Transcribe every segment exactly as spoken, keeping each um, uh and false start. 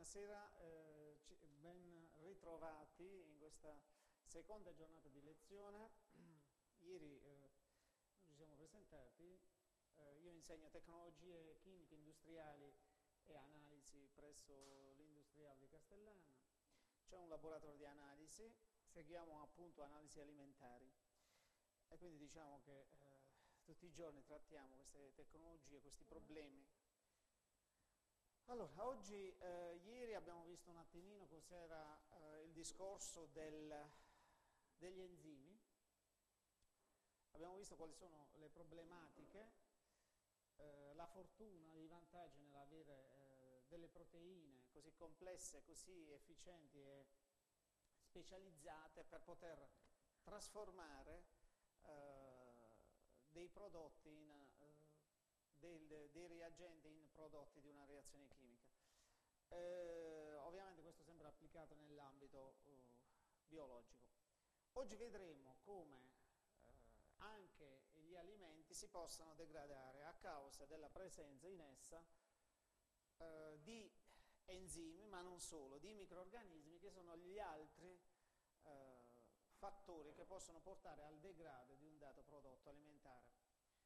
buonasera, eh, ci- ben ritrovati in questa seconda giornata di lezione. Ieri eh, non ci siamo presentati, eh, io insegno tecnologie chimiche industriali e analisi presso l'Industriale di Castellana. C'è un laboratorio di analisi, seguiamo appunto analisi alimentari e quindi diciamo che eh, tutti i giorni trattiamo queste tecnologie, questi problemi. Allora, oggi, eh, ieri abbiamo visto un attimino cos'era eh, il discorso del, degli enzimi, abbiamo visto quali sono le problematiche, eh, la fortuna, i vantaggi nell'avere eh, delle proteine così complesse, così efficienti e specializzate per poter trasformare eh, dei prodotti in... Eh, Del, dei reagenti in prodotti di una reazione chimica. Eh, ovviamente questo sempre applicato nell'ambito uh, biologico. Oggi vedremo come eh, anche gli alimenti si possano degradare a causa della presenza in essa eh, di enzimi, ma non solo, di microrganismi che sono gli altri eh, fattori che possono portare al degrado di un dato prodotto alimentare.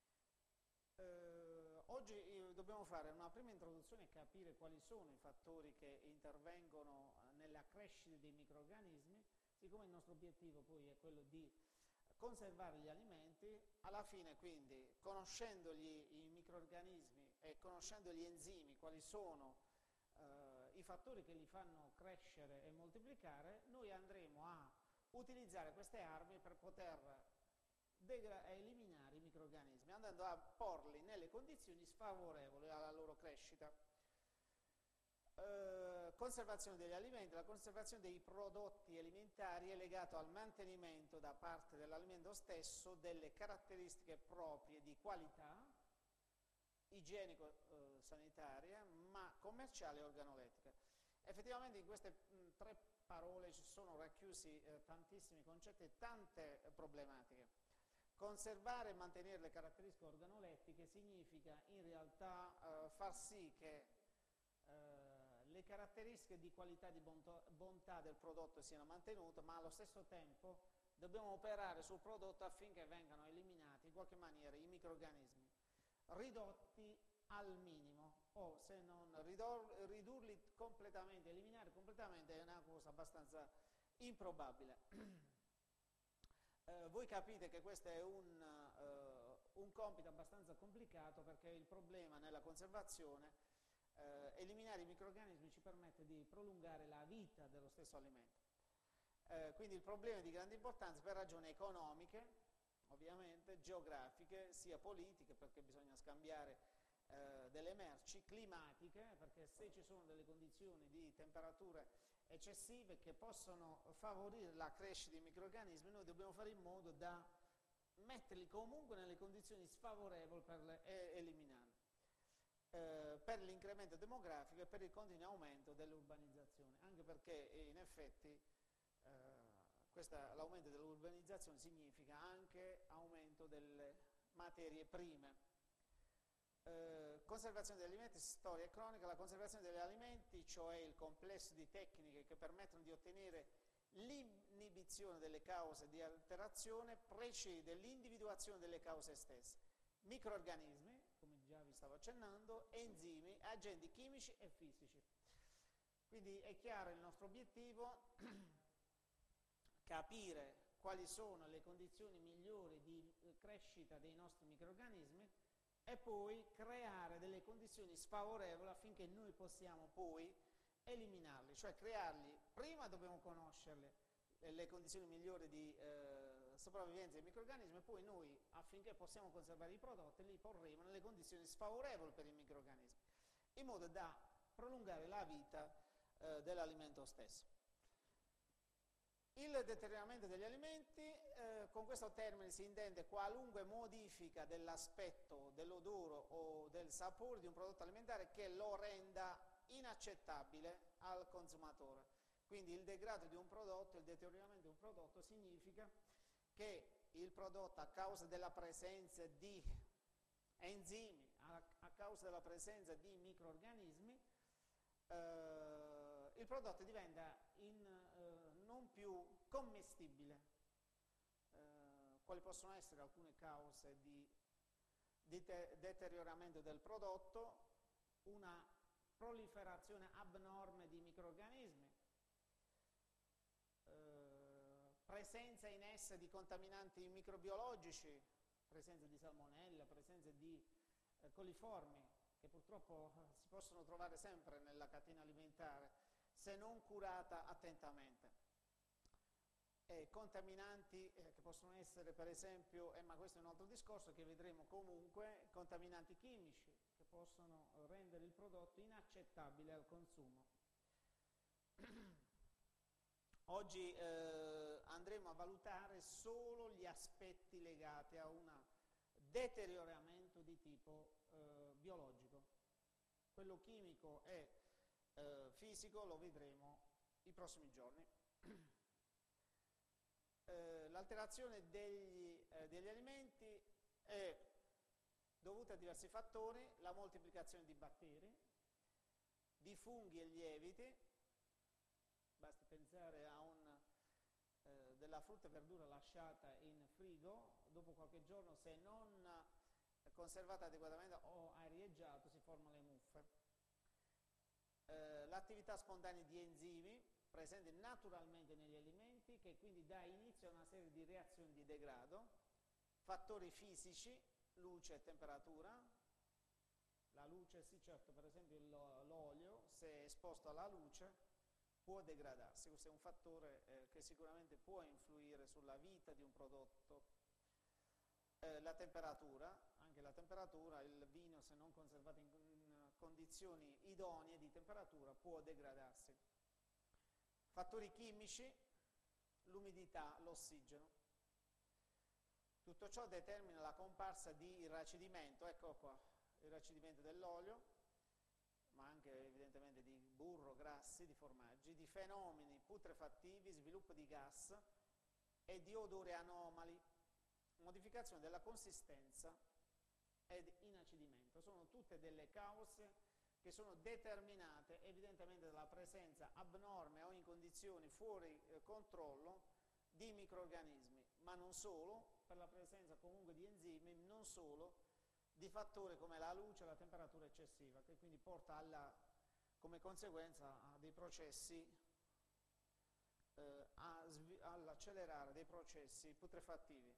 Eh, oggi dobbiamo fare una prima introduzione e capire quali sono i fattori che intervengono nella crescita dei microrganismi, siccome il nostro obiettivo poi è quello di conservare gli alimenti, alla fine quindi conoscendogli i microrganismi e conoscendo gli enzimi, quali sono eh, i fattori che li fanno crescere e moltiplicare, noi andremo a utilizzare queste armi per poter a eliminare i microrganismi, andando a porli nelle condizioni sfavorevoli alla loro crescita. Eh, conservazione degli alimenti. La conservazione dei prodotti alimentari è legata al mantenimento da parte dell'alimento stesso delle caratteristiche proprie di qualità, igienico-sanitaria, ma commerciale e organolettica. Effettivamente in queste mh, tre parole ci sono racchiusi eh, tantissimi concetti e tante eh, problematiche. Conservare e mantenere le caratteristiche organolettiche significa in realtà eh, far sì che eh, le caratteristiche di qualità e di bontà, bontà del prodotto siano mantenute, ma allo stesso tempo dobbiamo operare sul prodotto affinché vengano eliminati in qualche maniera i microrganismi, ridotti al minimo, o se non ridor, ridurli completamente, eliminare completamente è una cosa abbastanza improbabile. Eh, voi capite che questo è un, uh, un compito abbastanza complicato perché il problema nella conservazione, eh, eliminare i microrganismi ci permette di prolungare la vita dello stesso alimento. Eh, quindi il problema è di grande importanza per ragioni economiche, ovviamente, geografiche, sia politiche perché bisogna scambiare eh, delle merci, climatiche, perché se ci sono delle condizioni di temperature eccessive che possono favorire la crescita di microrganismi, noi dobbiamo fare in modo da metterli comunque nelle condizioni sfavorevoli per le, e, eliminarli, eh, per l'incremento demografico e per il continuo aumento dell'urbanizzazione, anche perché in effetti eh, l'aumento dell'urbanizzazione significa anche aumento delle materie prime. Eh, conservazione degli alimenti, storia e cronica. La conservazione degli alimenti, cioè il complesso di tecniche che permettono di ottenere l'inibizione delle cause di alterazione, precede l'individuazione delle cause stesse. Microrganismi, come già vi stavo accennando, enzimi, agenti chimici e fisici. Quindi è chiaro il nostro obiettivo, capire quali sono le condizioni migliori di crescita dei nostri microrganismi e poi creare delle condizioni sfavorevoli affinché noi possiamo poi eliminarli, cioè crearli. Prima dobbiamo conoscerle, le condizioni migliori di eh, sopravvivenza dei microrganismi, e poi noi, affinché possiamo conservare i prodotti, li porremo nelle condizioni sfavorevoli per i microrganismi, in modo da prolungare la vita eh, dell'alimento stesso. Il deterioramento degli alimenti, eh, con questo termine si intende qualunque modifica dell'aspetto, dell'odore o del sapore di un prodotto alimentare che lo renda inaccettabile al consumatore. Quindi il degrado di un prodotto, il deterioramento di un prodotto significa che il prodotto, a causa della presenza di enzimi, a, a causa della presenza di microrganismi, eh, il prodotto diventa in, eh, non più commestibile. Eh, quali possono essere alcune cause di, di deterioramento del prodotto? Una proliferazione abnorme di microrganismi, eh, presenza in essa di contaminanti microbiologici, presenza di salmonella, presenza di eh, coliformi, che purtroppo eh, si possono trovare sempre nella catena alimentare se non curata attentamente. E contaminanti eh, che possono essere per esempio, eh, ma questo è un altro discorso che vedremo comunque, contaminanti chimici che possono rendere il prodotto inaccettabile al consumo. Oggi eh, andremo a valutare solo gli aspetti legati a un deterioramento di tipo eh, biologico. Quello chimico e eh, fisico lo vedremo i prossimi giorni. eh, L'alterazione degli, eh, degli alimenti è dovuta a diversi fattori: la moltiplicazione di batteri, di funghi e lieviti. Basti pensare a un, eh, della frutta e verdura lasciata in frigo, dopo qualche giorno, se non eh, conservata adeguatamente o arieggiato, si formano le muffe. Eh, l'attività spontanea di enzimi presenti naturalmente negli alimenti, che quindi dà inizio a una serie di reazioni di degrado. Fattori fisici, luce e temperatura. La luce, sì, certo, per esempio l'olio, se è esposto alla luce, può degradarsi. Questo è un fattore eh, che sicuramente può influire sulla vita di un prodotto. Eh, la temperatura, anche la temperatura, il vino se non conservato in, in condizioni idonee di temperatura può degradarsi. Fattori chimici, l'umidità, l'ossigeno. Tutto ciò determina la comparsa di irracidimento, ecco qua, irracidimento dell'olio, ma anche evidentemente di burro, grassi, di formaggi, di fenomeni putrefattivi, sviluppo di gas e di odori anomali, modificazione della consistenza ed inacidimento. Sono tutte delle cause che sono determinate evidentemente dalla presenza abnorme o in condizioni fuori eh, controllo di microrganismi, ma non solo, per la presenza comunque di enzimi, non solo, di fattori come la luce e la temperatura eccessiva, che quindi porta alla, come conseguenza a dei processi, eh, all'accelerare dei processi putrefattivi.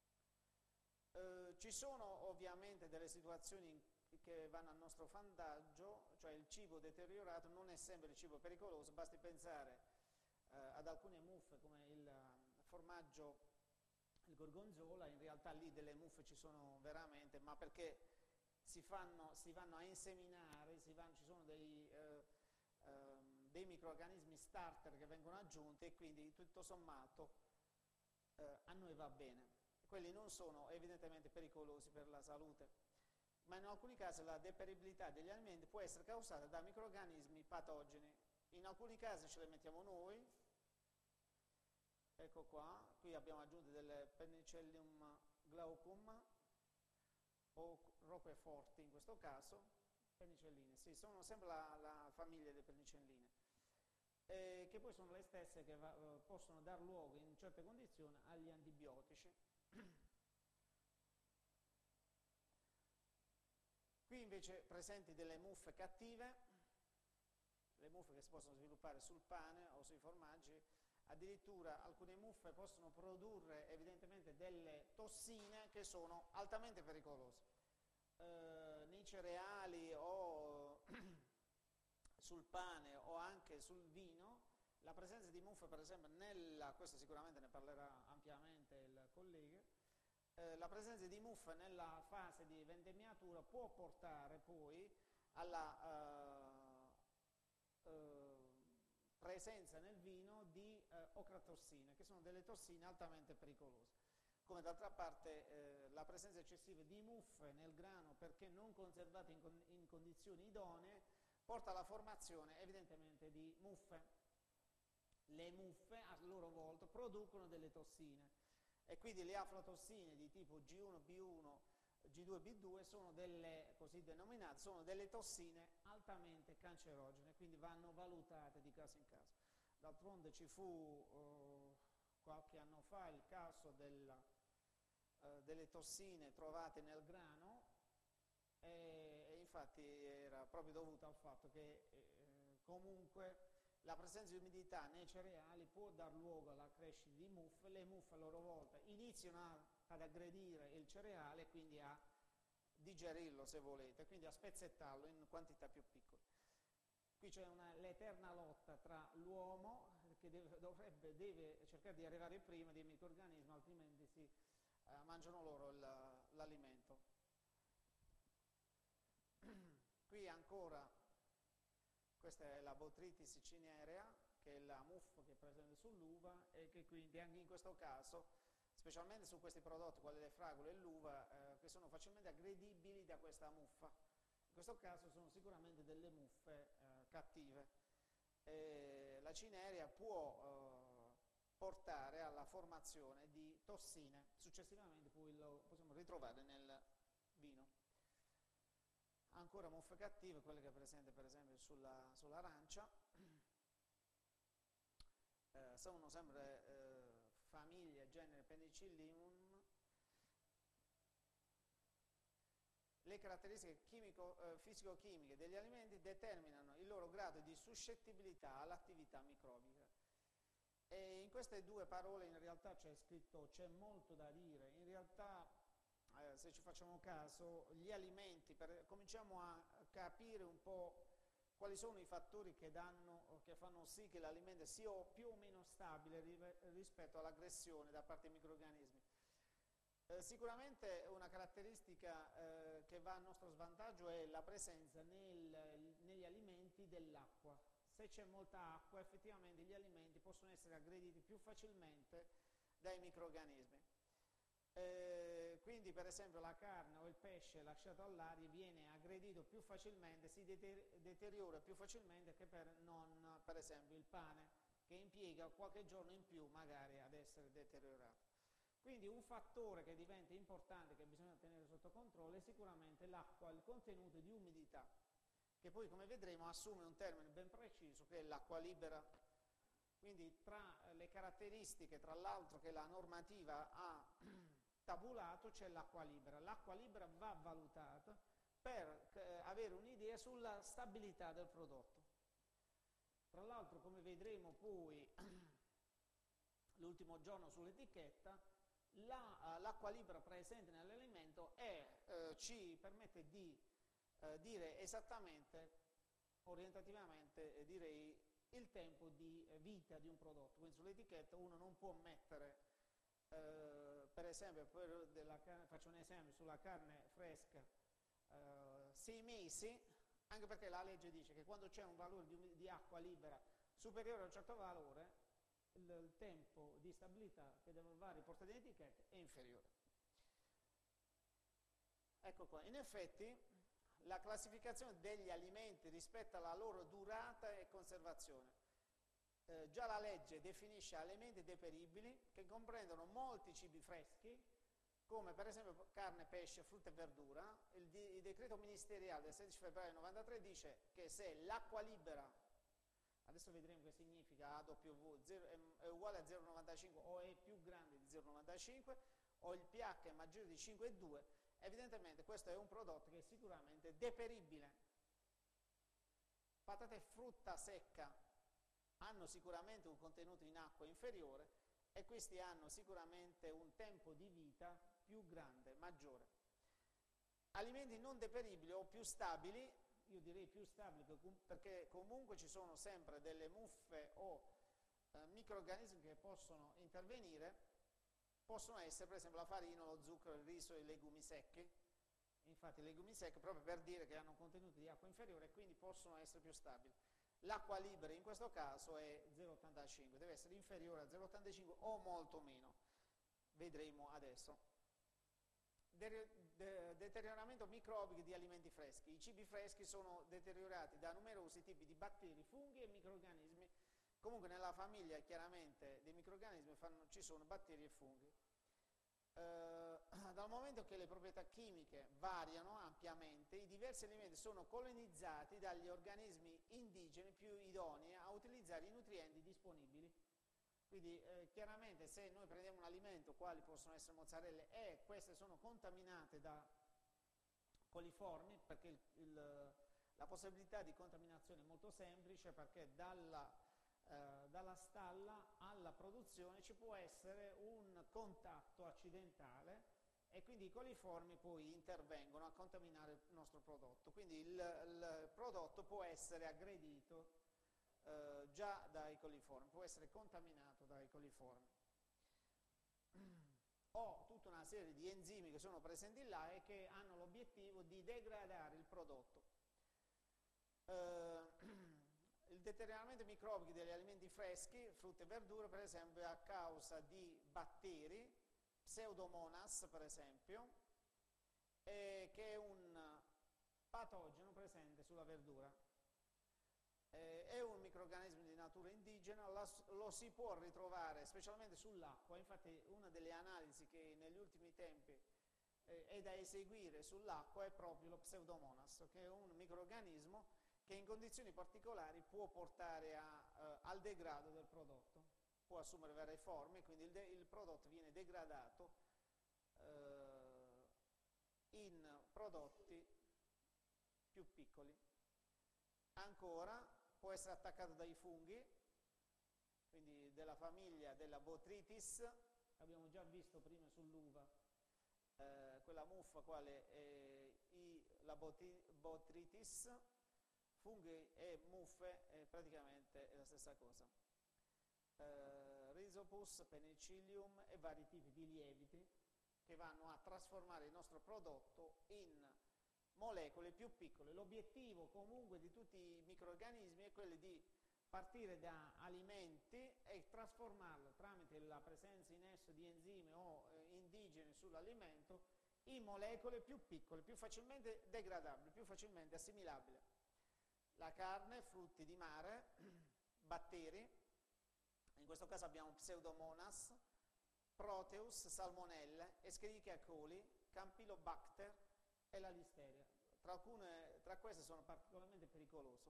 Eh, ci sono ovviamente delle situazioni che vanno a nostro vantaggio, cioè il cibo deteriorato non è sempre il cibo pericoloso. Basti pensare eh, ad alcune muffe come il formaggio, il gorgonzola. In realtà lì delle muffe ci sono veramente, ma perché si, fanno, si vanno a inseminare, si vanno, ci sono dei, eh, eh, dei microrganismi starter che vengono aggiunti e quindi tutto sommato eh, a noi va bene. Quelli non sono evidentemente pericolosi per la salute, ma in alcuni casi la deperibilità degli alimenti può essere causata da microrganismi patogeni. In alcuni casi ce le mettiamo noi. Ecco qua, qui abbiamo aggiunto del Penicillium glaucum o Roqueforti in questo caso, penicilline, sì, sono sempre la, la famiglia delle penicilline, eh, che poi sono le stesse che va, eh, possono dar luogo in certe condizioni agli antibiotici. Qui invece presenti delle muffe cattive, le muffe che si possono sviluppare sul pane o sui formaggi. Addirittura alcune muffe possono produrre evidentemente delle tossine che sono altamente pericolose. Eh, nei cereali o sul pane o anche sul vino, la presenza di muffe per esempio nella, questo sicuramente ne parlerà ampiamente il collega, eh, la presenza di muffe nella fase di vendemmiatura può portare poi alla eh, eh, presenza nel vino di eh, ocratossine, che sono delle tossine altamente pericolose. Come d'altra parte eh, la presenza eccessiva di muffe nel grano, perché non conservate in, con in condizioni idonee, porta alla formazione evidentemente di muffe. Le muffe a loro volta producono delle tossine e quindi le aflatossine di tipo G uno B uno G due B due sono delle, così denominate, sono delle tossine altamente cancerogene, quindi vanno valutate di caso in caso. D'altronde ci fu eh, qualche anno fa il caso della, eh, delle tossine trovate nel grano e, e infatti era proprio dovuto al fatto che eh, comunque la presenza di umidità nei cereali può dar luogo alla crescita di muffe, le muffe a loro volta iniziano a, ad aggredire il cereale e quindi a digerirlo se volete, quindi a spezzettarlo in quantità più piccole. Qui c'è l'eterna lotta tra l'uomo che deve, dovrebbe, deve cercare di arrivare prima dei microrganismi, altrimenti si eh, mangiano loro l'alimento. Qui ancora, questa è la Botrytis cinerea, che è la muffa che è presente sull'uva e che quindi anche in questo caso, specialmente su questi prodotti, quali le fragole e l'uva, eh, che sono facilmente aggredibili da questa muffa. In questo caso sono sicuramente delle muffe eh, cattive. E la cinerea può eh, portare alla formazione di tossine, successivamente poi lo possiamo ritrovare nel vino. Ancora muffe cattive, quelle che è presente per esempio sulla, sull'arancia, eh, sono sempre eh, famiglie, genere Penicillium. Le caratteristiche chimico, eh, fisico-chimiche degli alimenti determinano il loro grado di suscettibilità all'attività microbica. E in queste due parole in realtà c'è scritto, c'è molto da dire. In realtà, eh, se ci facciamo caso, gli alimenti, per, cominciamo a capire un po' quali sono i fattori che, danno, che fanno sì che l'alimento sia più o meno stabile rispetto all'aggressione da parte dei microrganismi. Eh, sicuramente una caratteristica eh, che va a nostro svantaggio è la presenza nel, negli alimenti dell'acqua. Se c'è molta acqua, effettivamente gli alimenti possono essere aggrediti più facilmente dai microrganismi. Eh, quindi per esempio la carne o il pesce lasciato all'aria viene aggredito più facilmente, si deter deteriora più facilmente che per, non, per esempio il pane, che impiega qualche giorno in più magari ad essere deteriorato. Quindi un fattore che diventa importante, che bisogna tenere sotto controllo, è sicuramente l'acqua, il contenuto di umidità, che poi come vedremo assume un termine ben preciso che è l'acqua libera. Quindi tra le caratteristiche, tra l'altro, che la normativa ha tabulato, c'è l'acqua libera. L'acqua libera va valutata per eh, avere un'idea sulla stabilità del prodotto. Tra l'altro, come vedremo poi l'ultimo giorno sull'etichetta, l'acqua la, libera presente nell'alimento eh, ci permette di eh, dire esattamente, orientativamente, eh, direi, il tempo di vita di un prodotto. Quindi sull'etichetta uno non può mettere, eh, per esempio, per della carne, faccio un esempio, sulla carne fresca, eh, sei mesi, anche perché la legge dice che quando c'è un valore di, di acqua libera superiore a un certo valore, il, il tempo di stabilità che deve va riportato in etichetta è inferiore. Ecco qua, in effetti la classificazione degli alimenti rispetto alla loro durata e conservazione. Eh, già la legge definisce alimenti deperibili che comprendono molti cibi freschi, come per esempio carne, pesce, frutta e verdura. Il, il decreto ministeriale del sedici febbraio novantatré dice che se l'acqua libera, adesso vedremo che significa A W, zero, è, è uguale a zero virgola novantacinque o è più grande di zero virgola novantacinque, o il pH è maggiore di cinque virgola due, evidentemente questo è un prodotto che è sicuramente deperibile. Patate e frutta secca hanno sicuramente un contenuto in acqua inferiore e questi hanno sicuramente un tempo di vita più grande, maggiore. Alimenti non deperibili o più stabili, io direi più stabili perché comunque ci sono sempre delle muffe o eh, microrganismi che possono intervenire. Possono essere per esempio la farina, lo zucchero, il riso e i legumi secchi. Infatti i legumi secchi proprio per dire che hanno un contenuto di acqua inferiore e quindi possono essere più stabili. L'acqua libera in questo caso è zero virgola ottantacinque, deve essere inferiore a zero virgola ottantacinque o molto meno. Vedremo adesso. De de deterioramento microbico di alimenti freschi. I cibi freschi sono deteriorati da numerosi tipi di batteri, funghi e microrganismi. Comunque nella famiglia chiaramente dei microrganismi fanno, ci sono batteri e funghi. eh, dal momento che le proprietà chimiche variano ampiamente, i diversi alimenti sono colonizzati dagli organismi indigeni più idonei a utilizzare i nutrienti disponibili. Quindi eh, chiaramente se noi prendiamo un alimento, quali possono essere mozzarelle, e queste sono contaminate da coliformi, perché il, il, la possibilità di contaminazione è molto semplice, perché dalla, eh, dalla stalla alla produzione ci può essere un contatto accidentale e quindi i coliformi poi intervengono a contaminare il nostro prodotto. Quindi il, il prodotto può essere aggredito eh, già dai coliformi, può essere contaminato dai coliformi. O tutta una serie di enzimi che sono presenti là e che hanno l'obiettivo di degradare il prodotto. Eh, il deterioramento microbico degli alimenti freschi, frutta e verdure, per esempio, è a causa di batteri, Pseudomonas per esempio, eh, che è un patogeno presente sulla verdura. Eh, è un microrganismo di natura indigena, la, lo si può ritrovare specialmente sull'acqua. Infatti una delle analisi che negli ultimi tempi eh, è da eseguire sull'acqua è proprio lo Pseudomonas, che è un microrganismo che in condizioni particolari può portare a, eh, al degrado del prodotto, può assumere varie forme, quindi il, il prodotto viene degradato eh, in prodotti più piccoli. Ancora può essere attaccato dai funghi, quindi della famiglia della Botrytis, abbiamo già visto prima sull'uva, eh, quella muffa quale è i, la Botrytis, funghi e muffe è praticamente la stessa cosa. Eh, Rhizopus, Penicillium e vari tipi di lieviti che vanno a trasformare il nostro prodotto in molecole più piccole. L'obiettivo comunque di tutti i microrganismi è quello di partire da alimenti e trasformarlo tramite la presenza in esso di enzimi o eh, indigeni sull'alimento in molecole più piccole, più facilmente degradabili, più facilmente assimilabili. La carne, frutti di mare, batteri, in questo caso abbiamo Pseudomonas, Proteus, Salmonelle, Escherichia coli, Campylobacter e la listeria. Tra, alcune, tra queste sono particolarmente pericolose.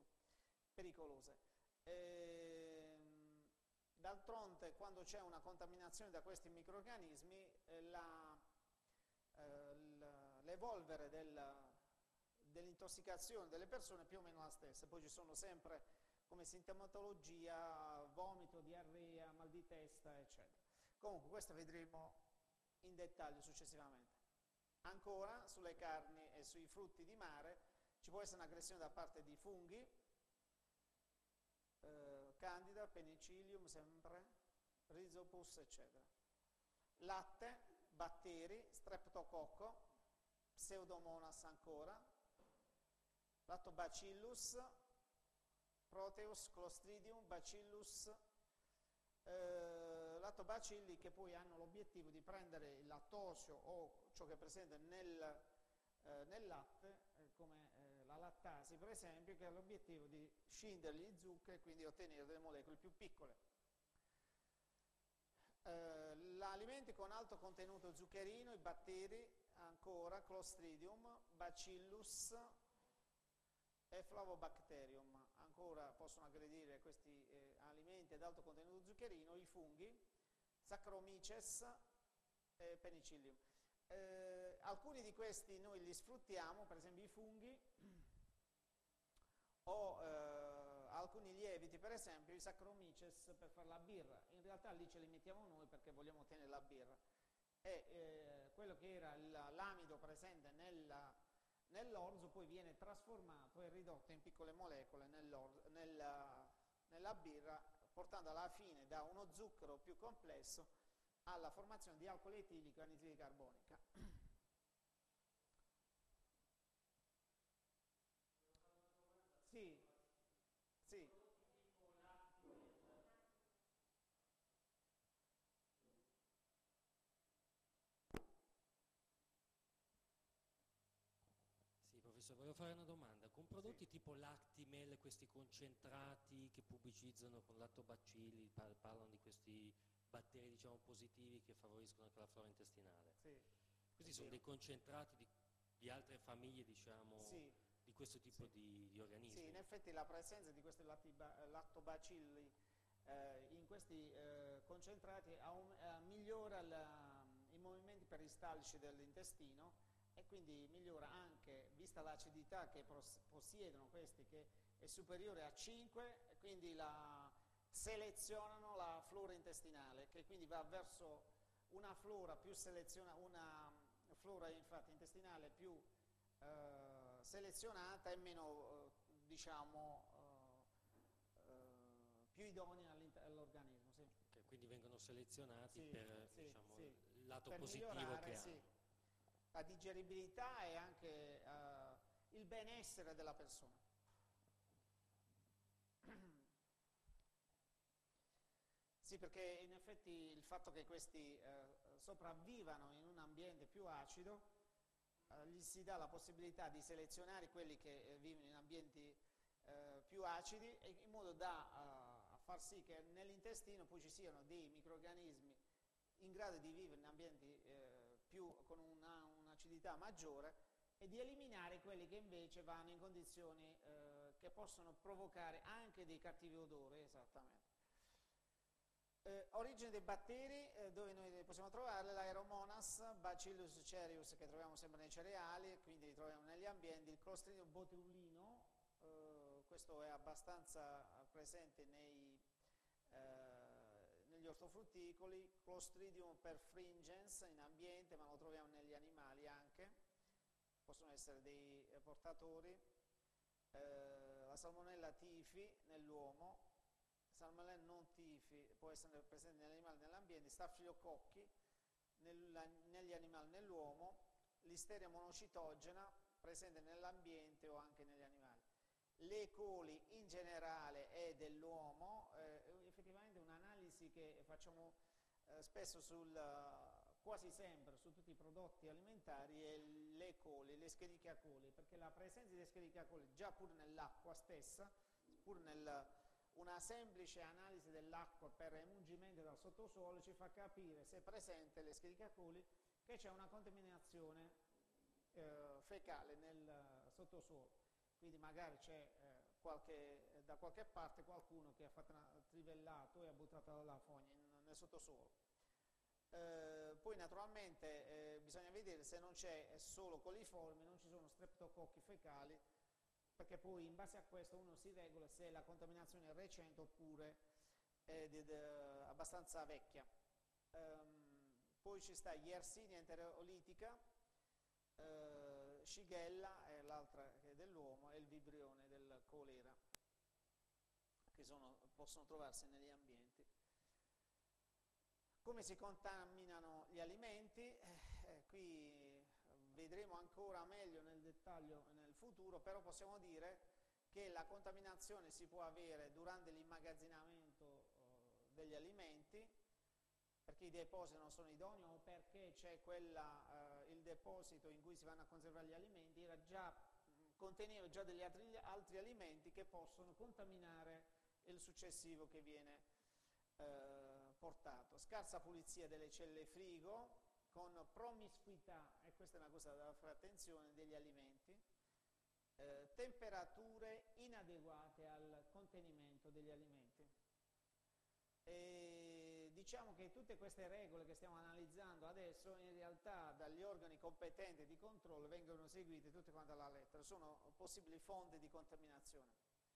Ehm, D'altronde, quando c'è una contaminazione da questi microrganismi, eh, la, eh, l'evolvere del, dell'intossicazione delle persone è più o meno la stessa. Poi ci sono sempre come sintomatologia vomito, diarrea, mal di testa, eccetera. Comunque questo vedremo in dettaglio successivamente. Ancora sulle carni e sui frutti di mare ci può essere un'aggressione da parte di funghi, eh, Candida, Penicillium sempre, Rhizopus, eccetera. Latte, batteri, Streptococco, Pseudomonas ancora, Lactobacillus, Proteus, Clostridium, Bacillus, eh, lattobacilli che poi hanno l'obiettivo di prendere il lattosio o ciò che è presente nel, eh, nel latte, eh, come eh, la lattasi per esempio, che ha l'obiettivo di scindere gli zuccheri e quindi ottenere delle molecole più piccole. Eh, alimenti con alto contenuto zuccherino, i batteri, ancora Clostridium, Bacillus e Flavobacterium, ancora possono aggredire questi eh, alimenti ad alto contenuto zuccherino, i funghi, Saccharomyces e Penicillium. Eh, alcuni di questi noi li sfruttiamo, per esempio i funghi, o eh, alcuni lieviti, per esempio i Saccharomyces per fare la birra. In realtà lì ce li mettiamo noi perché vogliamo ottenere la birra. E eh, quello che era l'amido presente nella nell'orzo poi viene trasformato e ridotto in piccole molecole nella, nella birra, portando alla fine da uno zucchero più complesso alla formazione di alcol etilico e anidride carbonica. Sì, sì. Sì, professore, volevo fare una domanda. Con prodotti Sì. tipo Lactimel, questi concentrati che pubblicizzano con lattobacilli, par parlano di questi batteri, diciamo, positivi che favoriscono anche la flora intestinale. Sì. Questi sono dei concentrati di, di altre famiglie, diciamo, Sì. di questo tipo Sì. di, di organismi. Sì, in effetti la presenza di questi lattiba- lattobacilli eh, in questi eh, concentrati aum- eh, migliora la- i movimenti peristaltici dell'intestino e quindi migliora anche, vista l'acidità che pos- possiedono questi, che è superiore a cinque, e quindi la, selezionano la flora intestinale, che quindi va verso una flora più selezionata, una flora infatti intestinale più eh, selezionata e meno, eh, diciamo, eh, eh, più idonea all'organismo. Sì. Okay, quindi vengono selezionati Sì, per, sì, diciamo, sì. il lato Per positivo migliorare, che sì, hanno. la digeribilità e anche eh, il benessere della persona. Sì, perché in effetti il fatto che questi eh, sopravvivano in un ambiente più acido eh, gli si dà la possibilità di selezionare quelli che eh, vivono in ambienti eh, più acidi, e in modo da uh, a far sì che nell'intestino poi ci siano dei microrganismi in grado di vivere in ambienti eh, più, con una, un'acidità maggiore, e di eliminare quelli che invece vanno in condizioni eh, che possono provocare anche dei cattivi odori. Esattamente. Eh, origine dei batteri, eh, dove noi possiamo trovarle, l'Aeromonas, Bacillus cereus, che troviamo sempre nei cereali, quindi li troviamo negli ambienti, il Clostridium botulinum, eh, questo è abbastanza presente nei, eh, negli ortofrutticoli, Clostridium perfringens in ambiente, ma lo troviamo negli animali anche, possono essere dei eh, portatori, eh, la Salmonella tifi nell'uomo, Salmonella non tifi può essere presente negli animali nell'ambiente, Stafilococchi nel, negli animali nell'uomo, Listeria monocitogena presente nell'ambiente o anche negli animali. Le coli in generale e dell'uomo, eh, effettivamente un'analisi che facciamo eh, spesso sul, quasi sempre su tutti i prodotti alimentari, è le coli, le Escherichia coli, perché la presenza di Escherichia coli già pur nell'acqua stessa, pur nel una semplice analisi dell'acqua per emungimento dal sottosuolo ci fa capire se è presente l'Escherichia coli, che c'è una contaminazione eh, fecale nel sottosuolo, quindi magari c'è eh, qualche, da qualche parte qualcuno che ha fatto una trivellato e ha buttato la fogna in, nel sottosuolo. Eh, poi naturalmente eh, bisogna vedere se non c'è solo coliforme, non ci sono streptococchi fecali, perché poi in base a questo uno si regola se la contaminazione è recente oppure è di, di, abbastanza vecchia. Um, poi ci sta Yersinia enterolitica, uh, Shigella è l'altra che è dell'uomo, e il Vibrione del colera, che sono, possono trovarsi negli ambienti. Come si contaminano gli alimenti? Eh, qui vedremo ancora meglio nel dettaglio nel futuro, però possiamo dire che la contaminazione si può avere durante l'immagazzinamento eh, degli alimenti, perché i depositi non sono idonei o perché c'è quella, eh, il deposito in cui si vanno a conservare gli alimenti era già, mh, conteneva già degli altri, altri alimenti che possono contaminare il successivo che viene eh, portato. Scarsa pulizia delle celle frigo, con promiscuità, e questa è una cosa da fare attenzione, degli alimenti, eh, temperature inadeguate al contenimento degli alimenti. E diciamo che tutte queste regole che stiamo analizzando adesso in realtà dagli organi competenti di controllo vengono seguite tutte quante alla lettera, sono possibili fonti di contaminazione.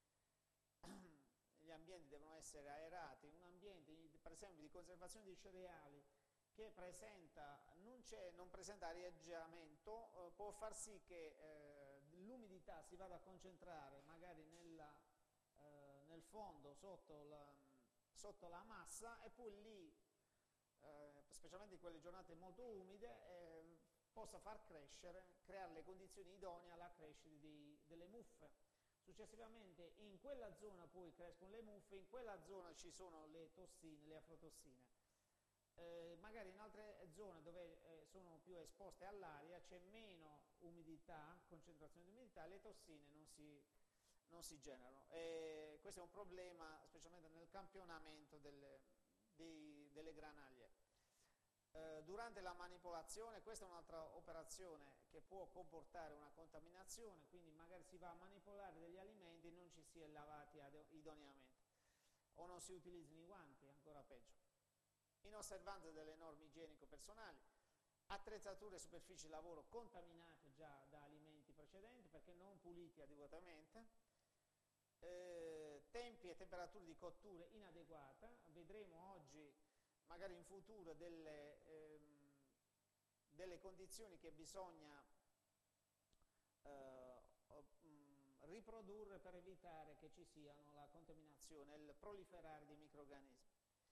Gli ambienti devono essere aerati, un ambiente per esempio di conservazione di cereali che presenta, non, non presenta arieggiamento, eh, può far sì che eh, l'umidità si vada a concentrare magari nella, eh, nel fondo sotto la, sotto la massa, e poi lì, eh, specialmente in quelle giornate molto umide, eh, possa far crescere, creare le condizioni idonee alla crescita di, delle muffe. Successivamente in quella zona poi crescono le muffe, in quella zona ci sono le tossine, le aflatossine. Eh, magari in altre zone dove eh, sono più esposte all'aria c'è meno umidità, concentrazione di umidità, le tossine non si, non si generano. E questo è un problema specialmente nel campionamento delle, dei, delle granaglie. Eh, durante la manipolazione, questa è un'altra operazione che può comportare una contaminazione, quindi magari si va a manipolare degli alimenti e non ci si è lavati idoneamente, o non si utilizzano i guanti, ancora peggio. In osservanza delle norme igienico-personali, attrezzature e superfici di lavoro contaminate già da alimenti precedenti perché non puliti adeguatamente, eh, tempi e temperature di cottura inadeguata. Vedremo oggi, magari in futuro, delle, ehm, delle condizioni che bisogna eh, mh, riprodurre per evitare che ci siano la contaminazione e il proliferare di microrganismi.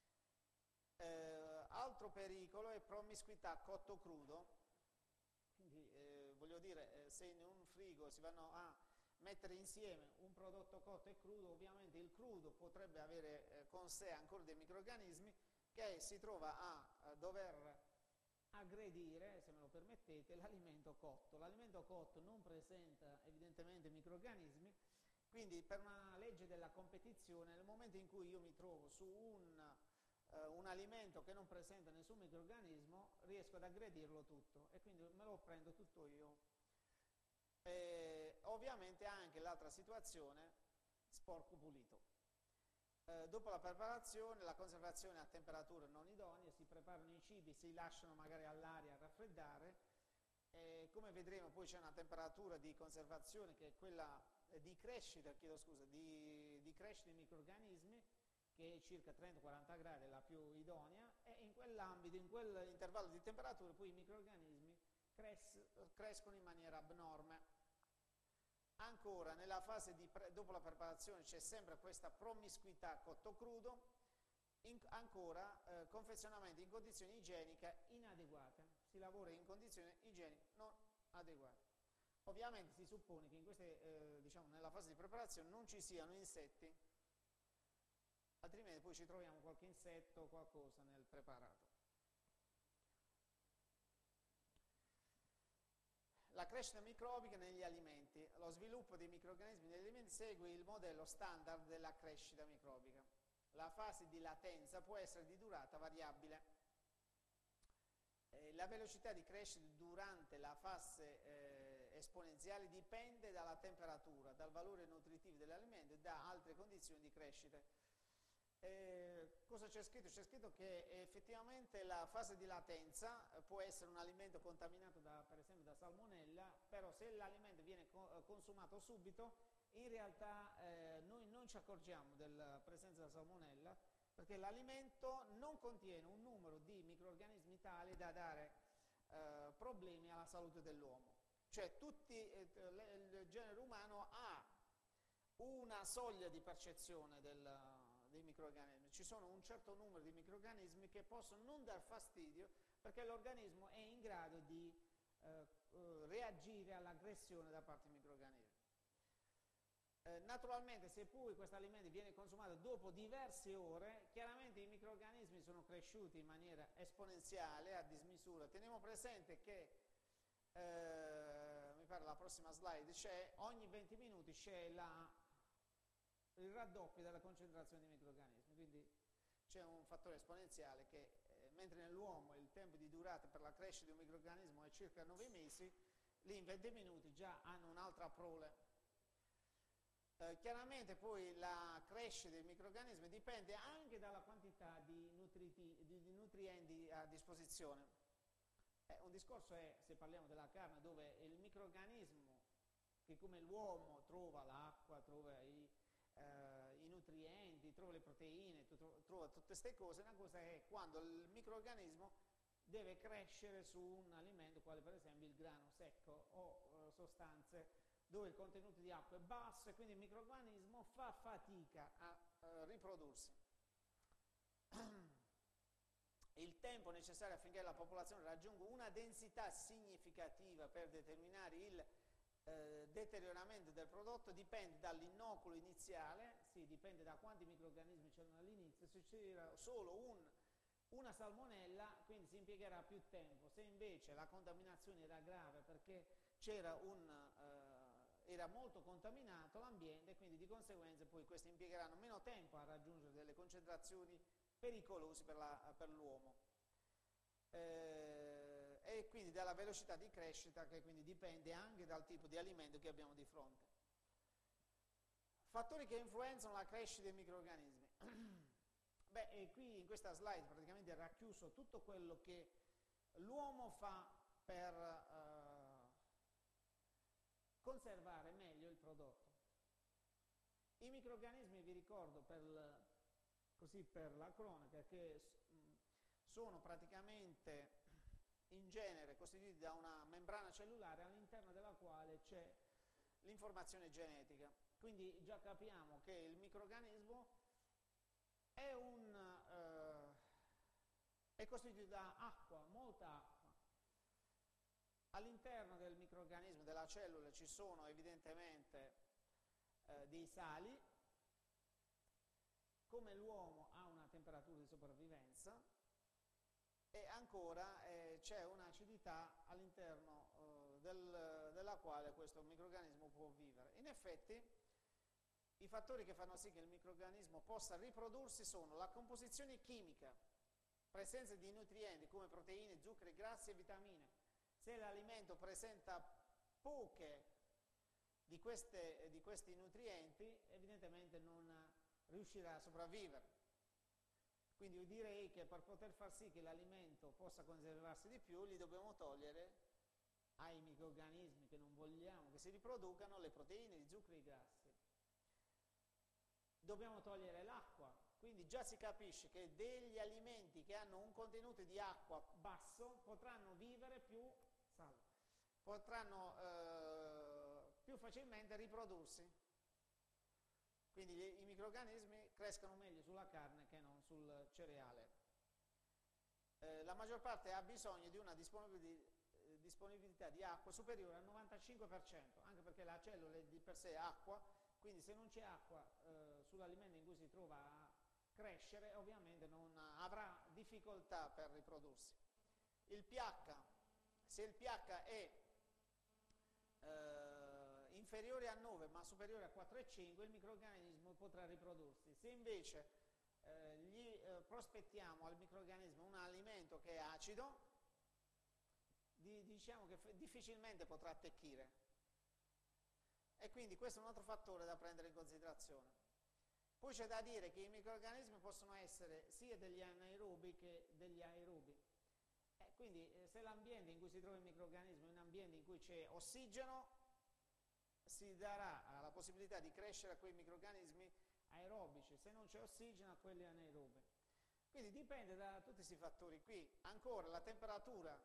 Eh, altro pericolo è promiscuità cotto-crudo, quindi eh, voglio dire, eh, se in un frigo si vanno a mettere insieme un prodotto cotto e crudo, ovviamente il crudo potrebbe avere eh, con sé ancora dei microrganismi che si trova a, a dover aggredire, se me lo permettete, l'alimento cotto. L'alimento cotto non presenta evidentemente microrganismi, quindi per una legge della competizione, nel momento in cui io mi trovo su un Uh, un alimento che non presenta nessun microrganismo, riesco ad aggredirlo tutto e quindi me lo prendo tutto io. E ovviamente anche l'altra situazione, sporco pulito. Uh, dopo la preparazione, la conservazione a temperature non idonee, si preparano i cibi, si lasciano magari all'aria a raffreddare e come vedremo poi c'è una temperatura di conservazione che è quella eh, di crescita, chiedo scusa, di, di crescita dei microrganismi, che è circa trenta quaranta gradi, è la più idonea, e in quell'ambito, in quell'intervallo di temperatura, poi i microrganismi cres crescono in maniera abnorme. Ancora, nella fase di dopo la preparazione c'è sempre questa promiscuità cotto-crudo, ancora eh, confezionamento in condizioni igieniche inadeguate, si lavora in condizioni igieniche non adeguate. Ovviamente si suppone che in queste, eh, diciamo, nella fase di preparazione non ci siano insetti, altrimenti poi ci troviamo qualche insetto o qualcosa nel preparato. La crescita microbica negli alimenti. Lo sviluppo dei microrganismi negli alimenti segue il modello standard della crescita microbica. La fase di latenza può essere di durata variabile. Eh, la velocità di crescita durante la fase eh, esponenziale dipende dalla temperatura, dal valore nutritivo dell'alimento e da altre condizioni di crescita. Eh, cosa c'è scritto? C'è scritto che effettivamente la fase di latenza eh, può essere un alimento contaminato da, per esempio da salmonella, però se l'alimento viene co consumato subito, in realtà eh, noi non ci accorgiamo della presenza della salmonella, perché l'alimento non contiene un numero di microrganismi tali da dare eh, problemi alla salute dell'uomo. Cioè tutti, eh, il genere umano ha una soglia di percezione del dei microrganismi. Ci sono un certo numero di microrganismi che possono non dar fastidio perché l'organismo è in grado di eh, eh, reagire all'aggressione da parte dei microrganismi. Eh, naturalmente se poi questo alimento viene consumato dopo diverse ore, chiaramente i microrganismi sono cresciuti in maniera esponenziale, a dismisura. Teniamo presente che eh, mi pare la prossima slide c'è, ogni venti minuti c'è la il raddoppio della concentrazione di microrganismi, quindi c'è un fattore esponenziale che eh, mentre nell'uomo il tempo di durata per la crescita di un microrganismo è circa nove mesi, lì in venti minuti già hanno un'altra prole. Eh, chiaramente poi la crescita dei microrganismi dipende anche dalla quantità di, nutriti, di, di nutrienti a disposizione. Eh, un discorso è, se parliamo della carne, dove il microrganismo, che come l'uomo trova l'acqua, trova i Uh, i nutrienti, trova le proteine, trova tutte queste cose. Una cosa è quando il microrganismo deve crescere su un alimento quale per esempio il grano secco o uh, sostanze dove il contenuto di acqua è basso e quindi il microrganismo fa fatica a uh, riprodursi. Il tempo necessario affinché la popolazione raggiunga una densità significativa per determinare il Eh, deterioramento del prodotto dipende dall'inoculo iniziale, sì, dipende da quanti microrganismi c'erano all'inizio. Se c'era solo un, una salmonella, quindi si impiegherà più tempo. Se invece la contaminazione era grave perché c'era un, eh, era molto contaminato l'ambiente, quindi di conseguenza poi questi impiegheranno meno tempo a raggiungere delle concentrazioni pericolosi per l'uomo. Eh, e quindi dalla velocità di crescita, che quindi dipende anche dal tipo di alimento che abbiamo di fronte. Fattori che influenzano la crescita dei microrganismi. Beh, e qui in questa slide praticamente è racchiuso tutto quello che l'uomo fa per eh, conservare meglio il prodotto. I microrganismi, vi ricordo per, così per la cronaca, che sono praticamente in genere costituiti da una membrana cellulare all'interno della quale c'è l'informazione genetica. Quindi già capiamo che il microrganismo è, un, eh, è costituito da acqua, molta acqua. All'interno del microrganismo, della cellula, ci sono evidentemente eh, dei sali. Come l'uomo ha una temperatura di sopravvivenza, e ancora eh, c'è un'acidità all'interno eh, del, della quale questo microrganismo può vivere. In effetti, i fattori che fanno sì che il microrganismo possa riprodursi sono la composizione chimica, presenza di nutrienti come proteine, zuccheri, grassi e vitamine. Se l'alimento presenta poche di, queste, di questi nutrienti, evidentemente non riuscirà a sopravvivere. Quindi io direi che per poter far sì che l'alimento possa conservarsi di più, gli dobbiamo togliere ai microrganismi che non vogliamo che si riproducano le proteine, gli zuccheri e i grassi. Dobbiamo togliere l'acqua, quindi già si capisce che degli alimenti che hanno un contenuto di acqua basso potranno vivere più, salve, potranno eh, più facilmente riprodursi. Quindi gli, i microrganismi crescono meglio sulla carne che non sul cereale. Eh, la maggior parte ha bisogno di una disponibilità di acqua superiore al novantacinque per cento, anche perché la cellula è di per sé acqua, quindi se non c'è acqua eh, sull'alimento in cui si trova a crescere, ovviamente non avrà difficoltà per riprodursi. Il pH, se il pH è eh, inferiore a nove ma superiore a quattro virgola cinque, il microrganismo potrà riprodursi. Se invece eh, gli eh, prospettiamo al microrganismo un alimento che è acido, di, diciamo che difficilmente potrà attecchire. E quindi questo è un altro fattore da prendere in considerazione. Poi c'è da dire che i microrganismi possono essere sia degli anaerobi che degli aerobi. Eh, quindi eh, se l'ambiente in cui si trova il microrganismo è un ambiente in cui c'è ossigeno, si darà la possibilità di crescere a quei microrganismi aerobici, se non c'è ossigeno a quelli anaerobi. Quindi dipende da tutti questi fattori qui. Ancora la temperatura,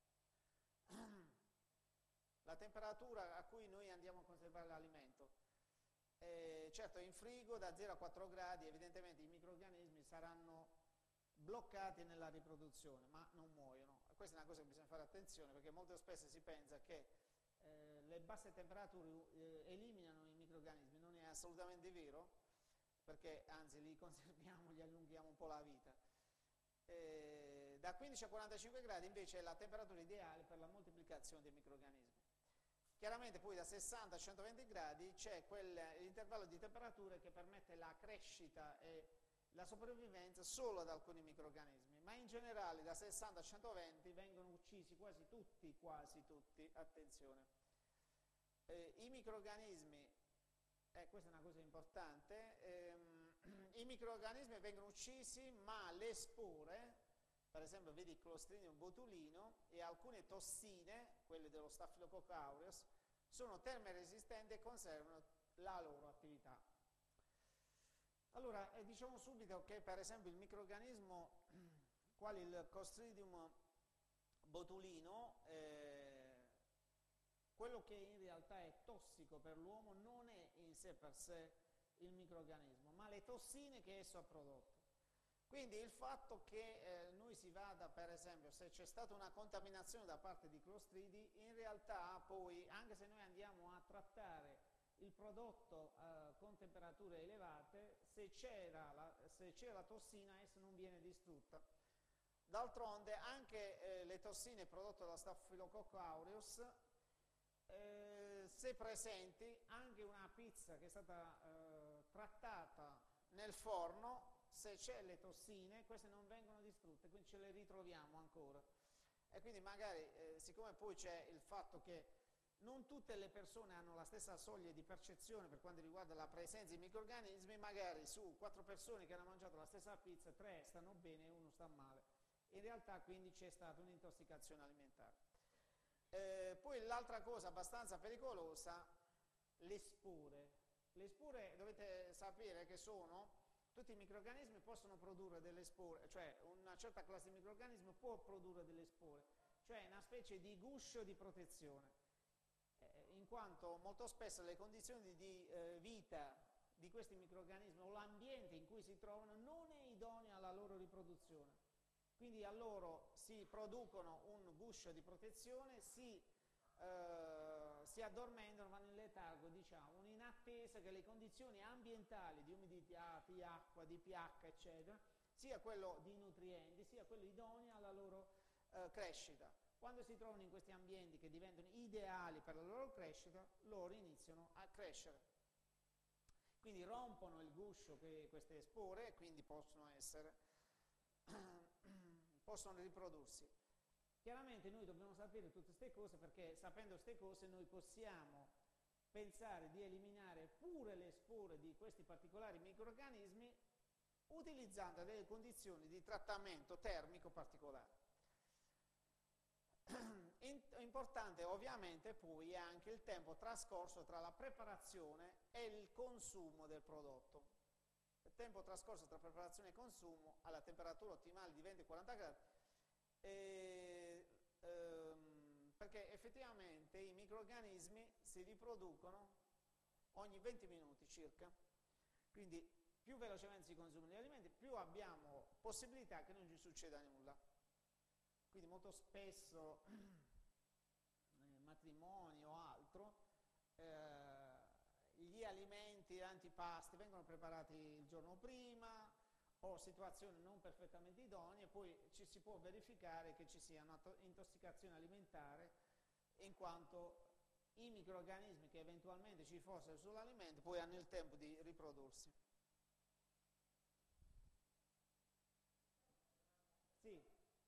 la temperatura a cui noi andiamo a conservare l'alimento. Eh, certo in frigo da zero a quattro gradi evidentemente i microrganismi saranno bloccati nella riproduzione, ma non muoiono. Questa è una cosa che bisogna fare attenzione, perché molto spesso si pensa che eh, le basse temperature eh, eliminano i microrganismi. Non è assolutamente vero, perché anzi li conserviamo, gli allunghiamo un po' la vita. Eh, da quindici a quarantacinque gradi invece è la temperatura ideale per la moltiplicazione dei microrganismi. Chiaramente poi da sessanta a centoventi gradi c'è l'intervallo di temperature che permette la crescita e la sopravvivenza solo ad alcuni microrganismi, ma in generale da sessanta a centoventi vengono uccisi quasi tutti, quasi tutti, attenzione. Eh, I microrganismi, eh, questa è una cosa importante, ehm, i microrganismi vengono uccisi, ma le spore, per esempio vedi il Clostridium botulino, e alcune tossine, quelle dello Staphylococcus aureus, sono termoresistenti e conservano la loro attività. Allora, eh, diciamo subito che per esempio il microrganismo, quale il Clostridium botulino, eh, quello che in realtà è tossico per l'uomo non è in sé per sé il microrganismo, ma le tossine che esso ha prodotto. Quindi il fatto che eh, noi si vada, per esempio, se c'è stata una contaminazione da parte di Clostridi, in realtà poi, anche se noi andiamo a trattare il prodotto eh, con temperature elevate, se c'era la, se c'è la tossina, essa non viene distrutta. D'altronde anche eh, le tossine prodotte da Staphylococcus aureus, eh, se presenti, anche una pizza che è stata eh, trattata nel forno, se c'è le tossine, queste non vengono distrutte, quindi ce le ritroviamo ancora. E quindi magari, eh, siccome poi c'è il fatto che non tutte le persone hanno la stessa soglia di percezione per quanto riguarda la presenza di microrganismi, magari su quattro persone che hanno mangiato la stessa pizza, tre stanno bene e uno sta male. In realtà quindi c'è stata un'intossicazione alimentare. Eh, poi l'altra cosa abbastanza pericolosa, le spore. Le spore dovete sapere che sono, tutti i microrganismi possono produrre delle spore, cioè una certa classe di microrganismi può produrre delle spore, cioè una specie di guscio di protezione. In quanto molto spesso le condizioni di eh, vita di questi microrganismi o l'ambiente in cui si trovano non è idoneo alla loro riproduzione. Quindi a loro si producono un guscio di protezione, si, eh, si addormentano, vanno in letargo, diciamo, in attesa che le condizioni ambientali di umidità, di acqua, di pH, eccetera, sia quello di nutrienti, sia quello idoneo alla loro eh, crescita. Quando si trovano in questi ambienti che diventano ideali per la loro crescita, loro iniziano a crescere. Quindi rompono il guscio che queste spore e quindi possono essere, possono riprodursi. Chiaramente noi dobbiamo sapere tutte queste cose perché sapendo queste cose noi possiamo pensare di eliminare pure le spore di questi particolari microrganismi utilizzando delle condizioni di trattamento termico particolari. Importante ovviamente poi è anche il tempo trascorso tra la preparazione e il consumo del prodotto. Il tempo trascorso tra preparazione e consumo alla temperatura ottimale di venti quaranta gradi, e, ehm, perché effettivamente i microrganismi si riproducono ogni venti minuti circa, quindi più velocemente si consumano gli alimenti, più abbiamo possibilità che non ci succeda nulla. Quindi molto spesso matrimoni o altro, eh, gli alimenti, gli antipasti vengono preparati il giorno prima o situazioni non perfettamente idonee, poi ci si può verificare che ci sia una intossicazione alimentare in quanto i microrganismi che eventualmente ci fossero sull'alimento poi hanno il tempo di riprodursi. Sì.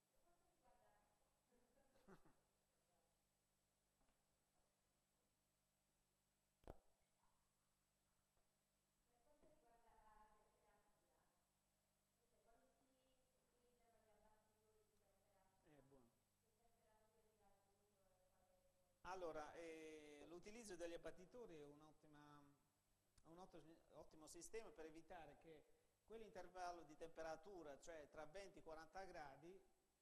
Allora, eh, l'utilizzo degli abbattitori è un, un ottimo sistema per evitare che quell'intervallo di temperatura, cioè tra venti e quaranta gradi,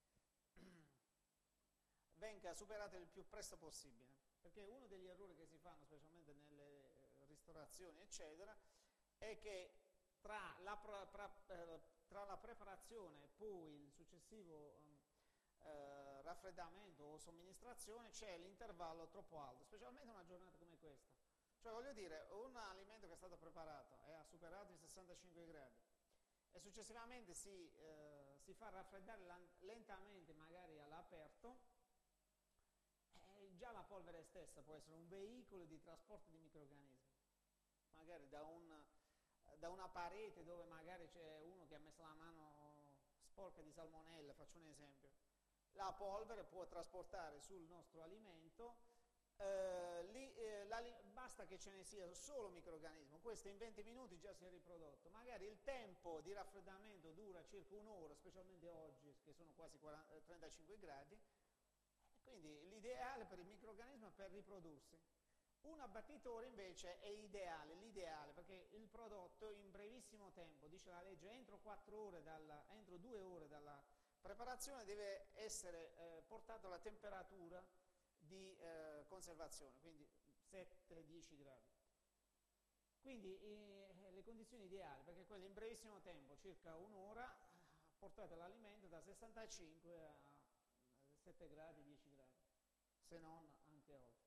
venga superato il più presto possibile. Perché uno degli errori che si fanno, specialmente nelle ristorazioni, eccetera, è che tra la, pra, pra, tra la preparazione e poi il successivo Eh, raffreddamento o somministrazione c'è l'intervallo troppo alto, specialmente una giornata come questa. Cioè voglio dire, un alimento che è stato preparato e ha superato i sessantacinque gradi e successivamente si, eh, si fa raffreddare lentamente magari all'aperto, eh, già la polvere stessa può essere un veicolo di trasporto di microrganismi, magari da, un, da una parete dove magari c'è uno che ha messo la mano sporca di salmonella, faccio un esempio. La polvere può trasportare sul nostro alimento, eh, lì, eh, la, basta che ce ne sia solo microrganismo, questo in venti minuti già si è riprodotto, magari il tempo di raffreddamento dura circa un'ora, specialmente oggi che sono quasi quaranta, trentacinque gradi, quindi l'ideale per il microrganismo è per riprodursi. Un abbattitore invece è ideale, l'ideale, perché il prodotto in brevissimo tempo, dice la legge, entro, quattro ore dalla, entro due ore dalla preparazione deve essere eh, portato alla temperatura di eh, conservazione, quindi sette dieci gradi. Quindi eh, le condizioni ideali, perché quelle in brevissimo tempo, circa un'ora, portate l'alimento da sessantacinque a sette gradi, dieci gradi, se non anche oltre.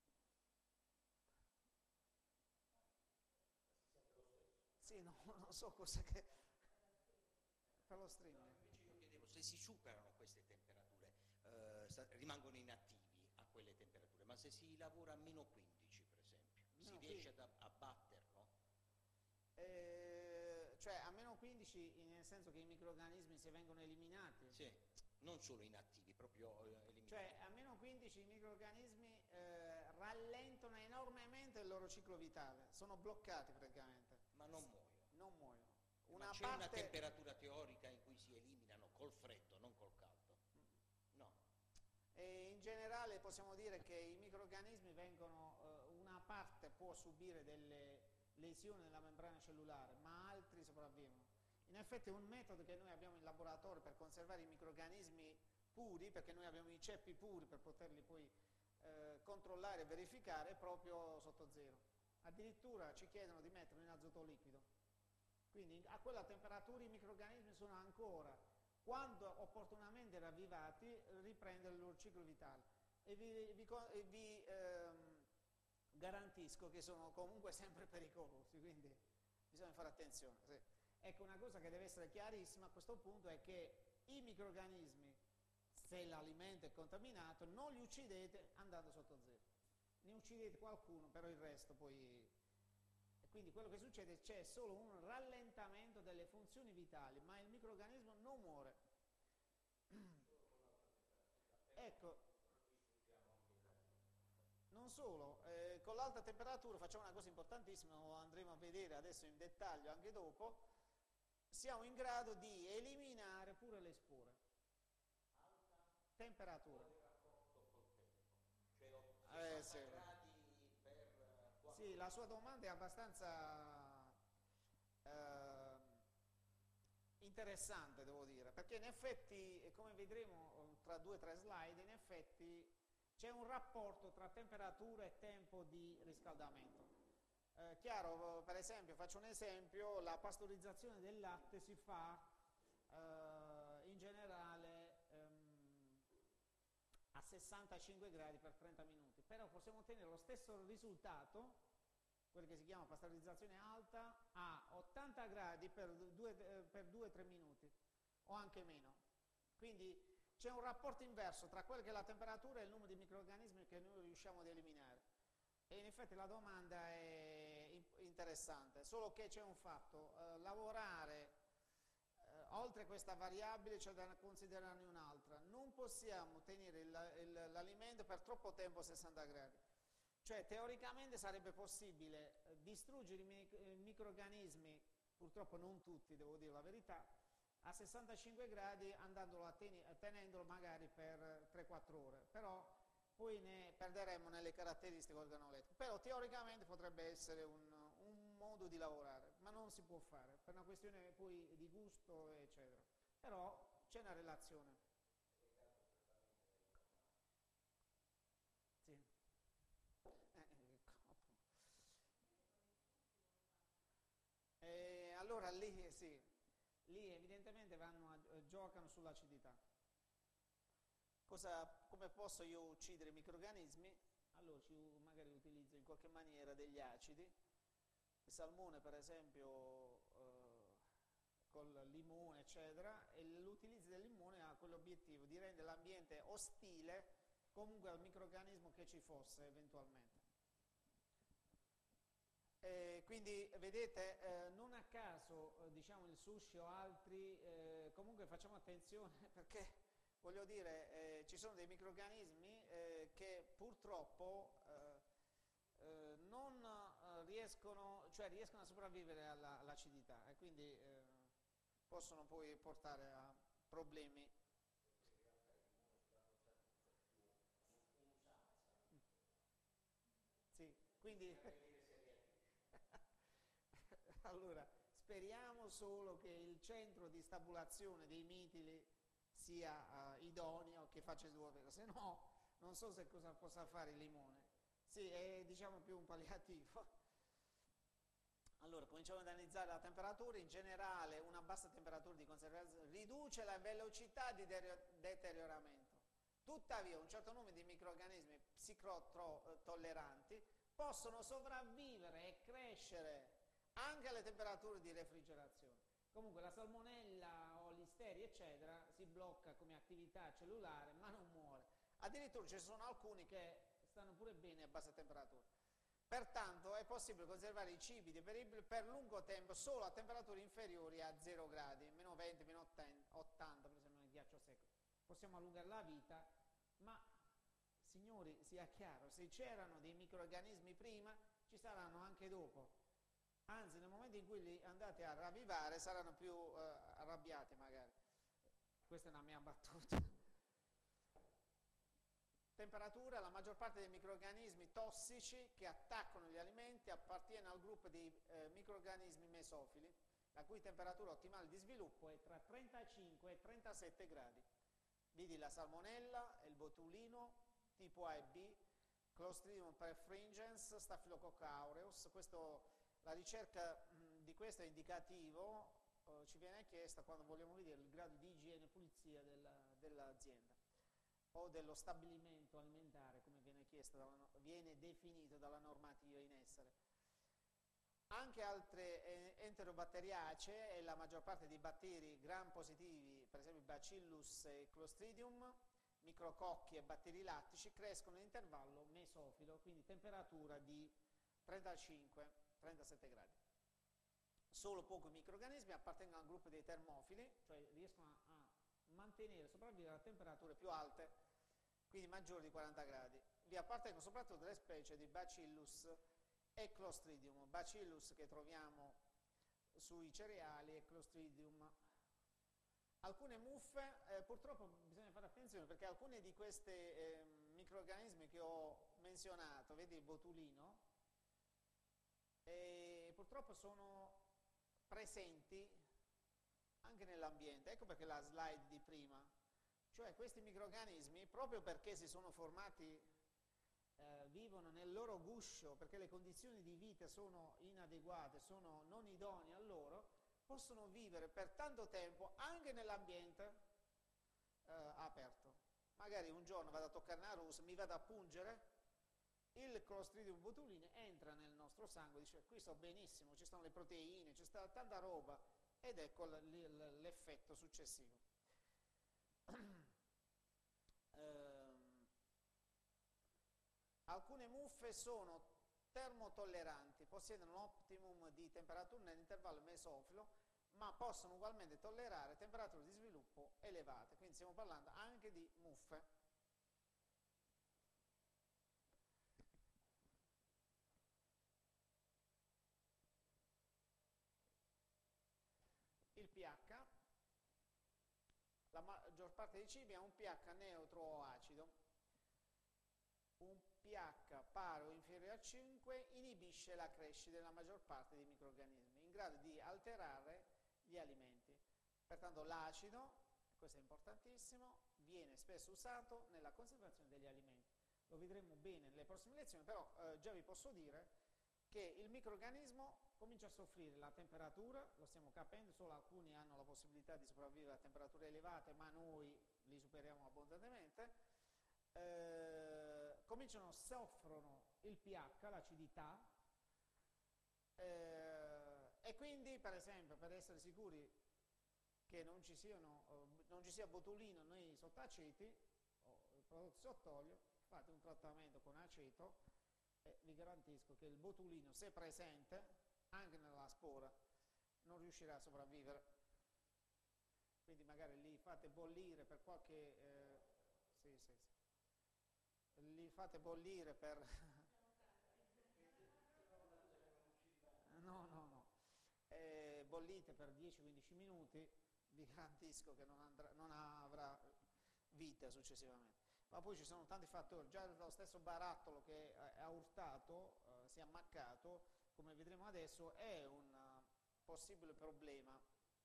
Sì, no, non so cosa che... per lo streaming. Se si superano queste temperature, eh, rimangono inattivi a quelle temperature, ma se si lavora a meno quindici per esempio, no, si sì. riesce ad abbatterlo? Eh, cioè a meno quindici nel senso che i microrganismi si vengono eliminati. Sì, non solo inattivi, proprio eh, eliminati. Cioè a meno quindici i microrganismi eh, rallentano enormemente il loro ciclo vitale, sono bloccati praticamente. Ma non muoiono. Non muoiono. Ma Una c'è parte... una temperatura teorica in cui si eliminano col freddo, non col caldo? No. E in generale possiamo dire che i microrganismi vengono, eh, una parte può subire delle lesioni nella membrana cellulare, ma altri sopravvivono. In effetti un metodo che noi abbiamo in laboratorio per conservare i microrganismi puri, perché noi abbiamo i ceppi puri per poterli poi eh, controllare e verificare, è proprio sotto zero. Addirittura ci chiedono di metterlo in azoto liquido. Quindi a quella temperatura i microrganismi sono ancora, quando opportunamente ravvivati, riprendono il loro ciclo vitale. E vi, vi, e vi ehm, garantisco che sono comunque sempre pericolosi, quindi bisogna fare attenzione. Sì. Ecco, una cosa che deve essere chiarissima a questo punto è che i microrganismi, se l'alimento è contaminato, non li uccidete andando sotto zero. Ne uccidete qualcuno, però il resto poi... E quindi quello che succede, c'è solo un rallentamento delle funzioni vitali, ma il microrganismo non muore. Ecco, non solo, eh, con l'alta temperatura facciamo una cosa importantissima, lo andremo a vedere adesso in dettaglio anche dopo, siamo in grado di eliminare pure le spore. Temperatura. Eh, sì. Sì, la sua domanda è abbastanza eh, interessante, devo dire, perché in effetti, come vedremo tra due o tre slide, in effetti c'è un rapporto tra temperatura e tempo di riscaldamento. Eh, chiaro, per esempio, faccio un esempio, la pastorizzazione del latte si fa eh, in generale ehm, a sessantacinque gradi per trenta minuti, però possiamo ottenere lo stesso risultato, quello che si chiama pastorizzazione alta, a ottanta gradi per due tre minuti o anche meno. Quindi c'è un rapporto inverso tra quella che è la temperatura e il numero di microrganismi che noi riusciamo ad eliminare. E in effetti la domanda è interessante, solo che c'è un fatto, eh, lavorare eh, oltre questa variabile c'è da considerarne un'altra, non possiamo tenere l'alimento per troppo tempo a sessanta gradi, cioè teoricamente sarebbe possibile eh, distruggere i mic microrganismi, purtroppo non tutti, devo dire la verità, a sessantacinque gradi andandolo a ten tenendolo magari per tre quattro ore, però poi ne perderemmo nelle caratteristiche organolettiche, però teoricamente potrebbe essere un, un modo di lavorare, ma non si può fare, per una questione poi di gusto, eccetera. Però c'è una relazione. Sì. Eh, ecco. E allora lì, sì, lì evidentemente vanno a, eh, giocano sull'acidità. Cosa, come posso io uccidere i microrganismi? Allora ci, magari utilizzo in qualche maniera degli acidi. Il salmone per esempio eh, col limone eccetera, e l'utilizzo del limone ha quell'obiettivo di rendere l'ambiente ostile comunque al microrganismo che ci fosse eventualmente. E quindi vedete, eh, non a caso eh, diciamo il sushi o altri, eh, comunque facciamo attenzione perché voglio dire, eh, ci sono dei microrganismi eh, che purtroppo eh, eh, non eh, riescono, cioè riescono a sopravvivere all'acidità alla e quindi eh, possono poi portare a problemi. Sì, quindi allora speriamo solo che il centro di stabulazione dei mitili sia uh, idoneo, che faccia il suo vero, se no non so se cosa possa fare il limone. Sì, è diciamo più un palliativo. Allora, cominciamo ad analizzare la temperatura. In generale una bassa temperatura di conservazione riduce la velocità di deterioramento. Tuttavia un certo numero di microrganismi psicotolleranti possono sopravvivere e crescere anche alle temperature di refrigerazione. Comunque la salmonella o l'isteria eccetera si blocca come attività cellulare ma non muore. Addirittura ci sono alcuni che stanno pure bene a bassa temperatura. Pertanto è possibile conservare i cibi digeribili per lungo tempo solo a temperature inferiori a zero gradi, meno venti, meno ottanta, per esempio nel ghiaccio secco. Possiamo allungare la vita, ma signori, sia chiaro, se c'erano dei microrganismi prima, ci saranno anche dopo. Anzi, nel momento in cui li andate a ravvivare, saranno più eh, arrabbiati magari. Questa è una mia battuta. Temperatura, la maggior parte dei microrganismi tossici che attaccano gli alimenti appartiene al gruppo dei eh, microrganismi mesofili, la cui temperatura ottimale di sviluppo è tra trentacinque e trentasette gradi. Vedi la salmonella, il botulino, tipo A e B, Clostridium perfringens, Staphylococcus aureus. Questo, la ricerca mh, di questo è indicativo, eh, ci viene chiesta quando vogliamo vedere il grado di igiene e pulizia dell'azienda o dello stabilimento alimentare, come viene, chiesto dalla, viene definito dalla normativa in essere. Anche altre eh, enterobatteriacee e la maggior parte dei batteri gram positivi, per esempio Bacillus e Clostridium, micrococchi e batteri lattici, crescono in intervallo mesofilo, quindi temperatura di trentacinque trentasette gradi. Solo pochi microrganismi appartengono al gruppo dei termofili, cioè riescono a, a mantenere, sopravvivere a temperature più alte, quindi maggiori di quaranta gradi. Vi appartengono soprattutto delle specie di Bacillus e Clostridium. Bacillus che troviamo sui cereali e Clostridium. Alcune muffe, eh, purtroppo bisogna fare attenzione perché alcuni di questi eh, microrganismi che ho menzionato, vedi il botulino, eh, purtroppo sono presenti anche nell'ambiente. Ecco perché la slide di prima, cioè questi microrganismi, proprio perché si sono formati, eh, vivono nel loro guscio, perché le condizioni di vita sono inadeguate, sono non idonee a loro, possono vivere per tanto tempo anche nell'ambiente eh, aperto. Magari un giorno vado a toccare una russa, mi vado a pungere, il Clostridium botuline entra nel nostro sangue, dice qui sto benissimo, ci sono le proteine, c'è sta tanta roba, ed ecco l'effetto successivo. ehm, alcune muffe sono termotolleranti, possiedono un optimum di temperatura nell'intervallo mesofilo, ma possono ugualmente tollerare temperature di sviluppo elevate, quindi stiamo parlando anche di muffe. Il pH, la maggior parte dei cibi ha un pH neutro o acido. Un pH pari o inferiore a cinque inibisce la crescita della maggior parte dei microrganismi, in grado di alterare gli alimenti. Pertanto l'acido, questo è importantissimo, viene spesso usato nella conservazione degli alimenti. Lo vedremo bene nelle prossime lezioni, però eh, già vi posso dire che il microrganismo comincia a soffrire la temperatura, lo stiamo capendo, solo alcuni hanno la possibilità di sopravvivere a temperature elevate, ma noi li superiamo abbondantemente. Eh, cominciano, soffrono il pH, l'acidità, eh, e quindi per esempio per essere sicuri che non ci, siano, eh, non ci sia botulino nei sottaceti o prodotti sott'olio, fate un trattamento con aceto e vi garantisco che il botulino, se presente anche nella spora, non riuscirà a sopravvivere. Quindi magari li fate bollire per qualche eh, sì, sì, sì. li fate bollire per no no no eh, bollite per dieci quindici minuti, vi garantisco che non, andrà, non avrà vita successivamente. Ma poi ci sono tanti fattori, già lo stesso barattolo che ha urtato, eh, si è ammaccato, come vedremo adesso, è un uh, possibile problema.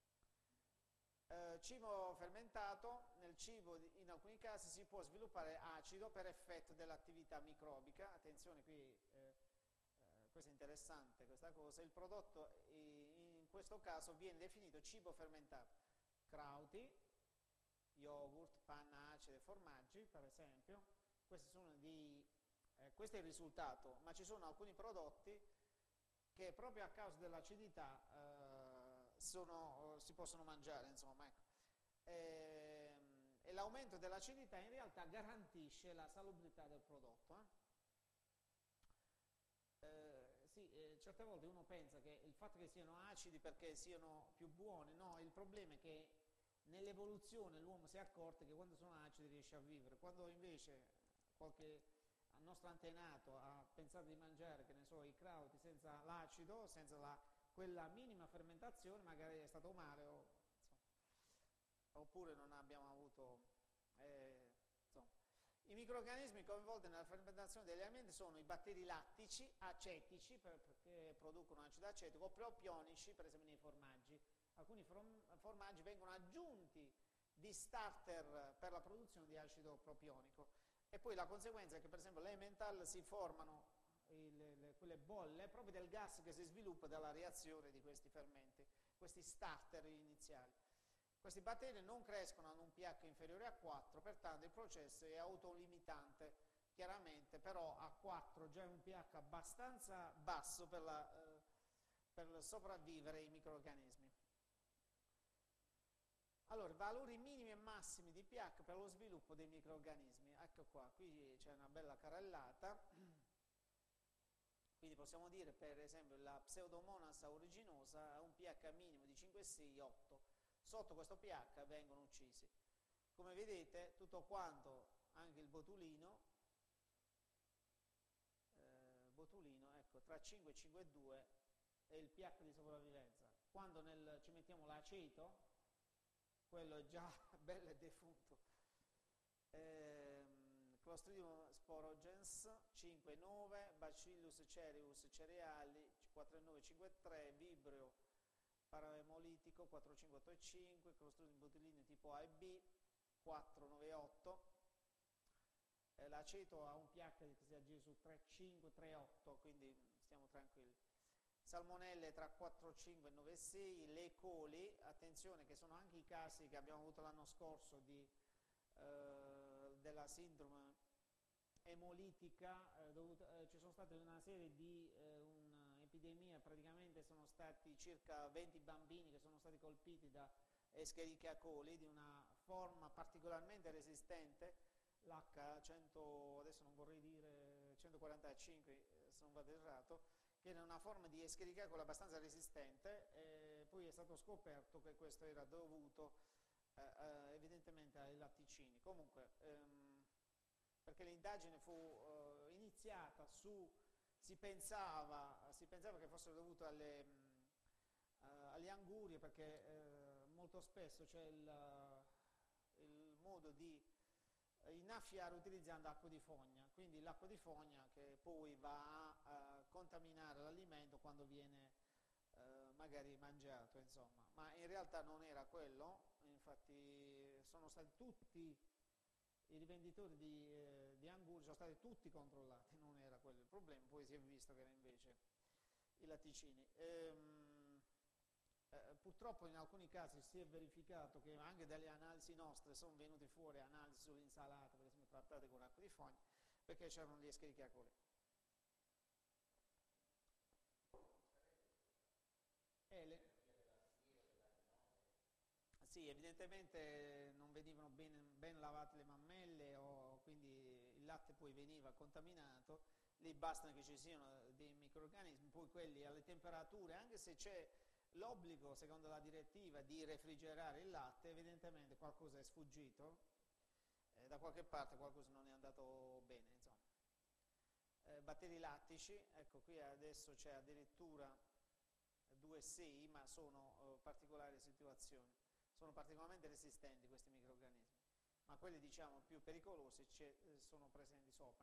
Eh, cibo fermentato, nel cibo in alcuni casi si può sviluppare acido per effetto dell'attività microbica. Attenzione qui, eh, eh, questo è interessante questa cosa, il prodotto in questo caso viene definito cibo fermentato. Crauti, yogurt, panna acide, formaggi per esempio, questi sono di, eh, questo è il risultato, ma ci sono alcuni prodotti che proprio a causa dell'acidità eh, si possono mangiare, insomma, ecco. E, e l'aumento dell'acidità in realtà garantisce la salubrità del prodotto. Eh? Eh, sì, eh, certe volte uno pensa che il fatto che siano acidi perché siano più buoni, no, il problema è che nell'evoluzione l'uomo si è accorto che quando sono acidi riesce a vivere, quando invece qualche nostro antenato ha pensato di mangiare, che ne so, i crauti senza l'acido, senza la, quella minima fermentazione, magari è stato male o, insomma, oppure non abbiamo avuto... Eh, I microrganismi coinvolti nella fermentazione degli alimenti sono i batteri lattici, acetici, perché producono acido acetico, o propionici, per esempio nei formaggi. Alcuni formaggi vengono aggiunti di starter per la produzione di acido propionico. E poi la conseguenza è che, per esempio, l'emmental si formano il, le, quelle bolle proprio del gas che si sviluppa dalla reazione di questi fermenti, questi starter iniziali. Questi batteri non crescono ad un pH inferiore a quattro, pertanto il processo è autolimitante, chiaramente, però a quattro già è un pH abbastanza basso per, la, eh, per sopravvivere i microrganismi. Allora, valori minimi e massimi di pH per lo sviluppo dei microrganismi. Ecco qua, qui c'è una bella carrellata. Quindi possiamo dire, per esempio, la Pseudomonas aeruginosa ha un pH minimo di cinque virgola sei otto. Sotto questo pH vengono uccisi. Come vedete, tutto quanto, anche il botulino, eh, botulino, ecco, tra cinque e cinque virgola due è il pH di sopravvivenza. Quando nel, ci mettiamo l'aceto, quello è già bello e defunto. Ehm, Clostridium sporogens cinque virgola nove, Bacillus cereus cereali quattro virgola nove cinque tre, Vibrio paramolitico quattro virgola cinque otto cinque, Clostridium botulinum tipo A e B quattro virgola novantanove, eh, l'aceto ha un pH che si aggira su tre virgola cinque tre virgola otto, quindi stiamo tranquilli. Salmonelle tra quattro virgola cinque e nove virgola sei, le coli, attenzione che sono anche i casi che abbiamo avuto l'anno scorso di, eh, della sindrome emolitica, eh, dovuta, eh, ci sono state una serie di eh, un'epidemia, praticamente sono stati circa venti bambini che sono stati colpiti da Escherichia coli di una forma particolarmente resistente, l'H cento, adesso non vorrei dire centoquarantacinque, eh, se non vado errato, che era una forma di Escherichia coli abbastanza resistente, e poi è stato scoperto che questo era dovuto eh, eh, evidentemente ai latticini. Comunque, ehm, perché l'indagine fu uh, iniziata su, si pensava, si pensava che fossero dovute alle, uh, alle angurie, perché uh, molto spesso c'è il, il modo di innaffiare utilizzando acqua di fogna, quindi l'acqua di fogna che poi va a uh, contaminare l'alimento quando viene uh, magari mangiato, insomma. Ma in realtà non era quello, infatti sono stati tutti i rivenditori di, eh, di angurie sono stati tutti controllati, non era quello il problema, poi si è visto che era invece i latticini. Ehm, eh, purtroppo in alcuni casi si è verificato che anche dalle analisi nostre sono venute fuori analisi sulle insalate, per esempio trattate con acqua di fogna, perché c'erano gli Escherichia coli. E le, Sì, evidentemente non venivano ben, ben lavate le mammelle, o quindi il latte poi veniva contaminato, lì basta che ci siano dei microrganismi, poi quelli alle temperature, anche se c'è l'obbligo, secondo la direttiva, di refrigerare il latte, evidentemente qualcosa è sfuggito, eh, da qualche parte qualcosa non è andato bene, insomma. Eh, batteri lattici, ecco qui adesso c'è addirittura due sei, ma sono eh, particolari situazioni. Sono particolarmente resistenti questi microrganismi, ma quelli diciamo più pericolosi sono presenti sopra.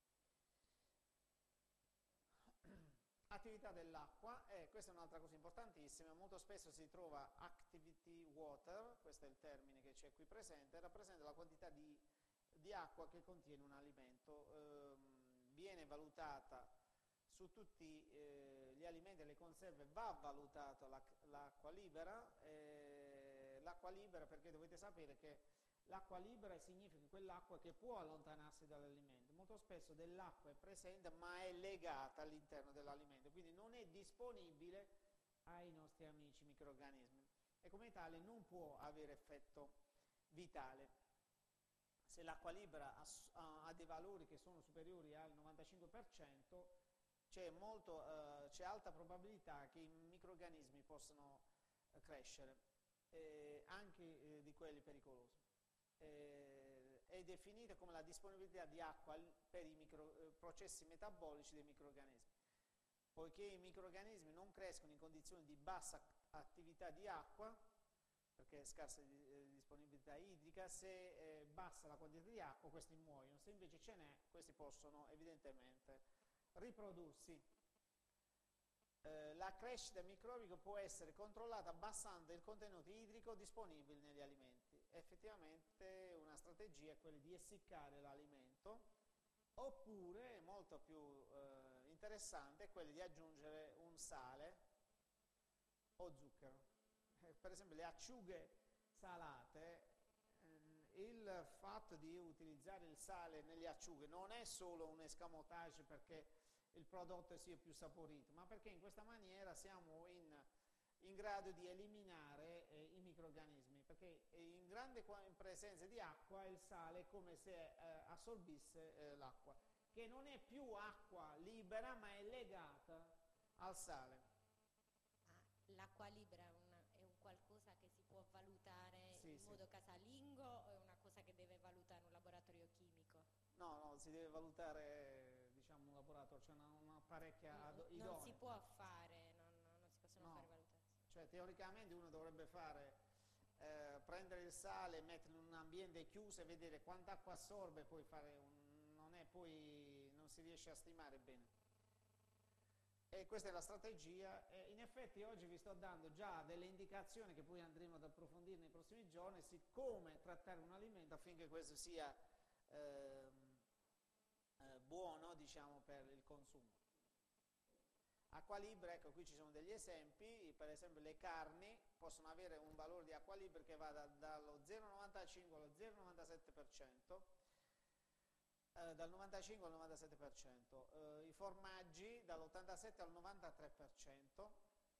Attività dell'acqua, eh, questa è un'altra cosa importantissima, molto spesso si trova activity water, questo è il termine che c'è qui presente, rappresenta la quantità di, di acqua che contiene un alimento, ehm, viene valutata su tutti eh, gli alimenti e le conserve, va valutata l'acqua libera, eh, l'acqua libera perché dovete sapere che l'acqua libera significa quell'acqua che può allontanarsi dall'alimento. Molto spesso dell'acqua è presente ma è legata all'interno dell'alimento, quindi non è disponibile ai nostri amici microrganismi e come tale non può avere effetto vitale. Se l'acqua libera ha, ha dei valori che sono superiori al novantacinque per cento, c'è molto, eh, c'è alta probabilità che i microrganismi possano eh, crescere, eh, anche eh, di quelli pericolosi. Eh, è definita come la disponibilità di acqua per i micro, eh, processi metabolici dei microrganismi. Poiché i microrganismi non crescono in condizioni di bassa attività di acqua, perché è scarsa di, eh, disponibilità idrica, se è eh, bassa la quantità di acqua questi muoiono, se invece ce n'è questi possono evidentemente riprodursi. Eh, la crescita microbica può essere controllata abbassando il contenuto idrico disponibile negli alimenti. Effettivamente una strategia è quella di essiccare l'alimento, oppure, molto più eh, interessante, è quella di aggiungere un sale o zucchero. Eh, per esempio le acciughe salate, ehm, il fatto di utilizzare il sale nelle acciughe non è solo un escamotage perché il prodotto sia più saporito, ma perché in questa maniera siamo in, in grado di eliminare eh, i microrganismi, perché in grande presenza di acqua il sale è come se eh, assorbisse eh, l'acqua, che non è più acqua libera ma è legata al sale. Ah, l'acqua libera è, una, è un qualcosa che si può valutare Sì, in sì. modo casalingo o è una cosa che deve valutare un laboratorio chimico? No, no, si deve valutare, diciamo, un laboratorio, cioè una, una apparecchia No, idonea. non si può fare, non, non si possono No. fare valutazioni. Cioè teoricamente uno dovrebbe fare, eh, prendere il sale, metterlo in un ambiente chiuso e vedere quanta acqua assorbe, poi fare un, non è poi, non si riesce a stimare bene. E questa è la strategia, e in effetti oggi vi sto dando già delle indicazioni che poi andremo ad approfondire nei prossimi giorni su come trattare un alimento affinché questo sia ehm, eh, buono, diciamo, per il consumo. Acqua libera, ecco qui ci sono degli esempi, per esempio le carni possono avere un valore di acqua libera che va da, dallo zero virgola novantacinque allo zero virgola novantasette per cento, eh, dal novantacinque al novantasette per cento, eh, i formaggi dall'ottantasette al novantatré per cento,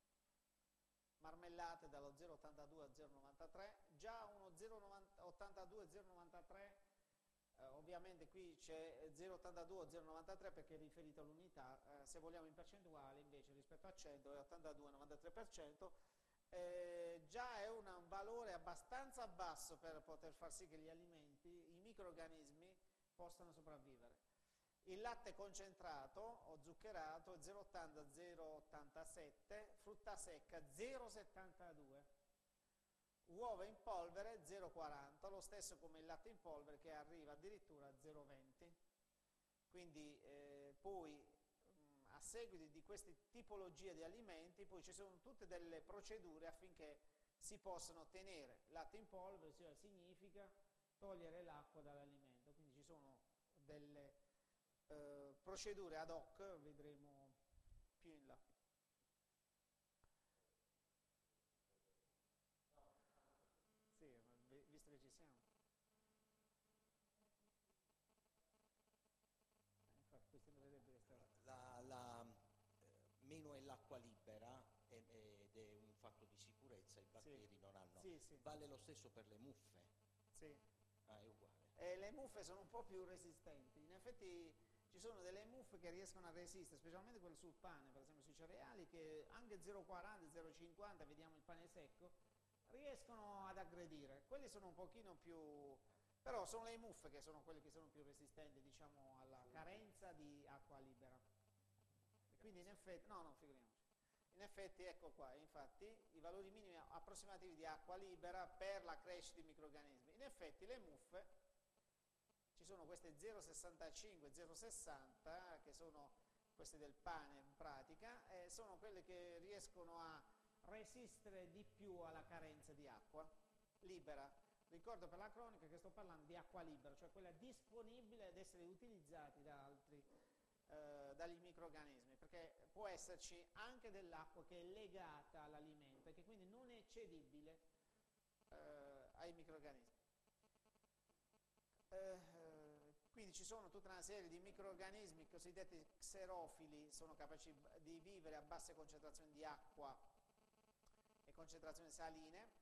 marmellate dallo zero virgola ottantadue al zero virgola novantatré, già uno zero virgola ottantadue zero virgola novantatré. Uh, ovviamente qui c'è zero virgola ottantadue o zero virgola novantatré perché è riferito all'unità, uh, se vogliamo in percentuale invece rispetto a cento è ottantadue novantatré per cento, eh, già è una, un valore abbastanza basso per poter far sì che gli alimenti, i microrganismi possano sopravvivere. Il latte concentrato o zuccherato zero virgola ottanta zero virgola ottantasette, frutta secca zero virgola settantadue. Uova in polvere zero virgola quaranta, lo stesso come il latte in polvere che arriva addirittura a zero virgola venti. Quindi eh, poi mh, a seguito di queste tipologie di alimenti poi ci sono tutte delle procedure affinché si possano ottenere. Latte in polvere cioè, significa togliere l'acqua dall'alimento, quindi ci sono delle eh, procedure ad hoc, vedremo più in là. Sì, visto che ci siamo. Eh, infatti questo dovrebbe essere... La, la, eh, meno è l'acqua libera e- ed è un fatto di sicurezza, i batteri Sì. non hanno... Sì, sì. Vale lo stesso per le muffe? Sì. Ah, è uguale. E le muffe sono un po' più resistenti. In effetti ci sono delle muffe che riescono a resistere, specialmente quelle sul pane, per esempio sui cereali, che anche zero virgola quaranta, zero virgola cinquanta, vediamo il pane secco, riescono ad aggredire. Quelli sono un pochino più... però sono le muffe che sono quelle che sono più resistenti, diciamo, alla carenza di acqua libera. E quindi in effetti... no, no, figuriamoci. In effetti, ecco qua, infatti, i valori minimi approssimativi di acqua libera per la crescita di microrganismi. In effetti le muffe, ci sono queste zero virgola sessantacinque, zero virgola sessanta, che sono queste del pane in pratica, e sono quelle che riescono a resistere di più alla carenza di acqua libera. Ricordo per la cronica che sto parlando di acqua libera, cioè quella disponibile ad essere utilizzata da altri, eh, dagli microrganismi, perché può esserci anche dell'acqua che è legata all'alimento e che quindi non è cedibile eh, ai microrganismi. Eh, quindi ci sono tutta una serie di microrganismi cosiddetti xerofili, sono capaci di vivere a basse concentrazioni di acqua e concentrazioni saline.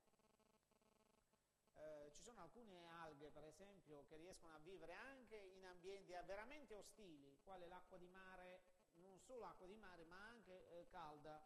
Eh, ci sono alcune alghe, per esempio, che riescono a vivere anche in ambienti veramente ostili, quale l'acqua di mare non solo acqua di mare ma anche eh, calda,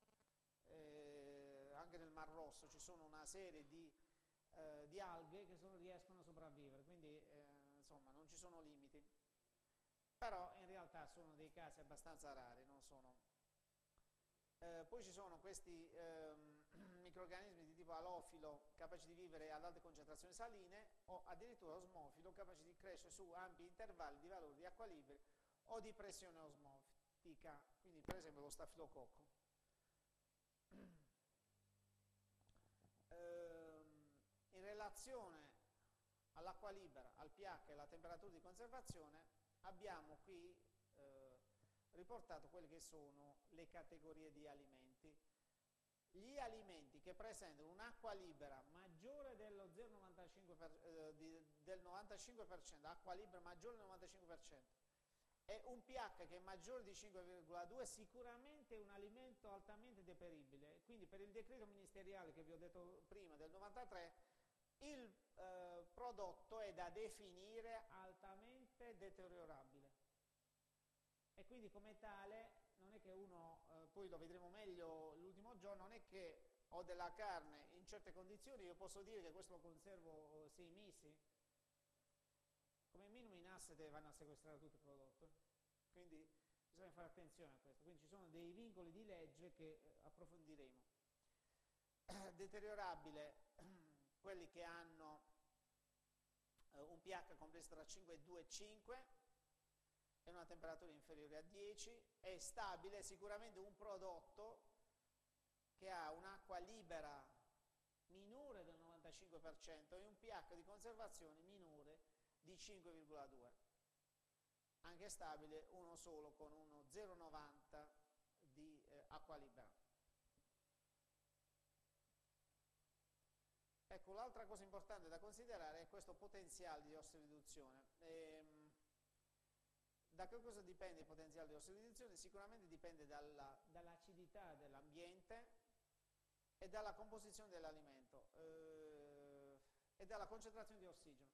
eh, anche nel Mar Rosso ci sono una serie di, eh, di alghe che sono, riescono a sopravvivere, quindi eh, insomma non ci sono limiti, però in realtà sono dei casi abbastanza rari, non sono. Eh, poi ci sono questi ehm, microrganismi di tipo alofilo capaci di vivere ad alte concentrazioni saline o addirittura osmofilo capaci di crescere su ampi intervalli di valori di acqua liberi o di pressione osmotica, quindi per esempio lo stafilococco. Ehm, in relazione all'acqua libera, al pH e alla temperatura di conservazione abbiamo qui eh, riportato quelle che sono le categorie di alimenti. Gli alimenti che presentano un'acqua libera maggiore dello zero virgola novantacinque per cento, eh, di, del novantacinque per cento, acqua libera maggiore del novantacinque per cento, e un pH che è maggiore di cinque virgola due, sicuramente è un alimento altamente deperibile. Quindi per il decreto ministeriale che vi ho detto prima del novantatré, il eh, prodotto è da definire altamente deteriorabile e quindi come tale non è che uno, eh, poi lo vedremo meglio l'ultimo giorno, non è che ho della carne in certe condizioni, io posso dire che questo lo conservo sei mesi, come minimo i Nassete vanno a sequestrare tutto il prodotto, quindi bisogna fare attenzione a questo, quindi ci sono dei vincoli di legge che eh, approfondiremo. Deteriorabile, quelli che hanno eh, un pH compreso tra cinque virgola due e cinque e una temperatura inferiore a dieci, è stabile sicuramente un prodotto che ha un'acqua libera minore del novantacinque per cento e un pH di conservazione minore di cinque virgola due. Anche stabile uno solo con uno zero virgola novanta di eh, acqua libera. Ecco, l'altra cosa importante da considerare è questo potenziale di ossoriduzione. Ehm, da che cosa dipende il potenziale di ossoriduzione? Sicuramente dipende dalla, dall'acidità dell'ambiente e dalla composizione dell'alimento eh, e dalla concentrazione di ossigeno.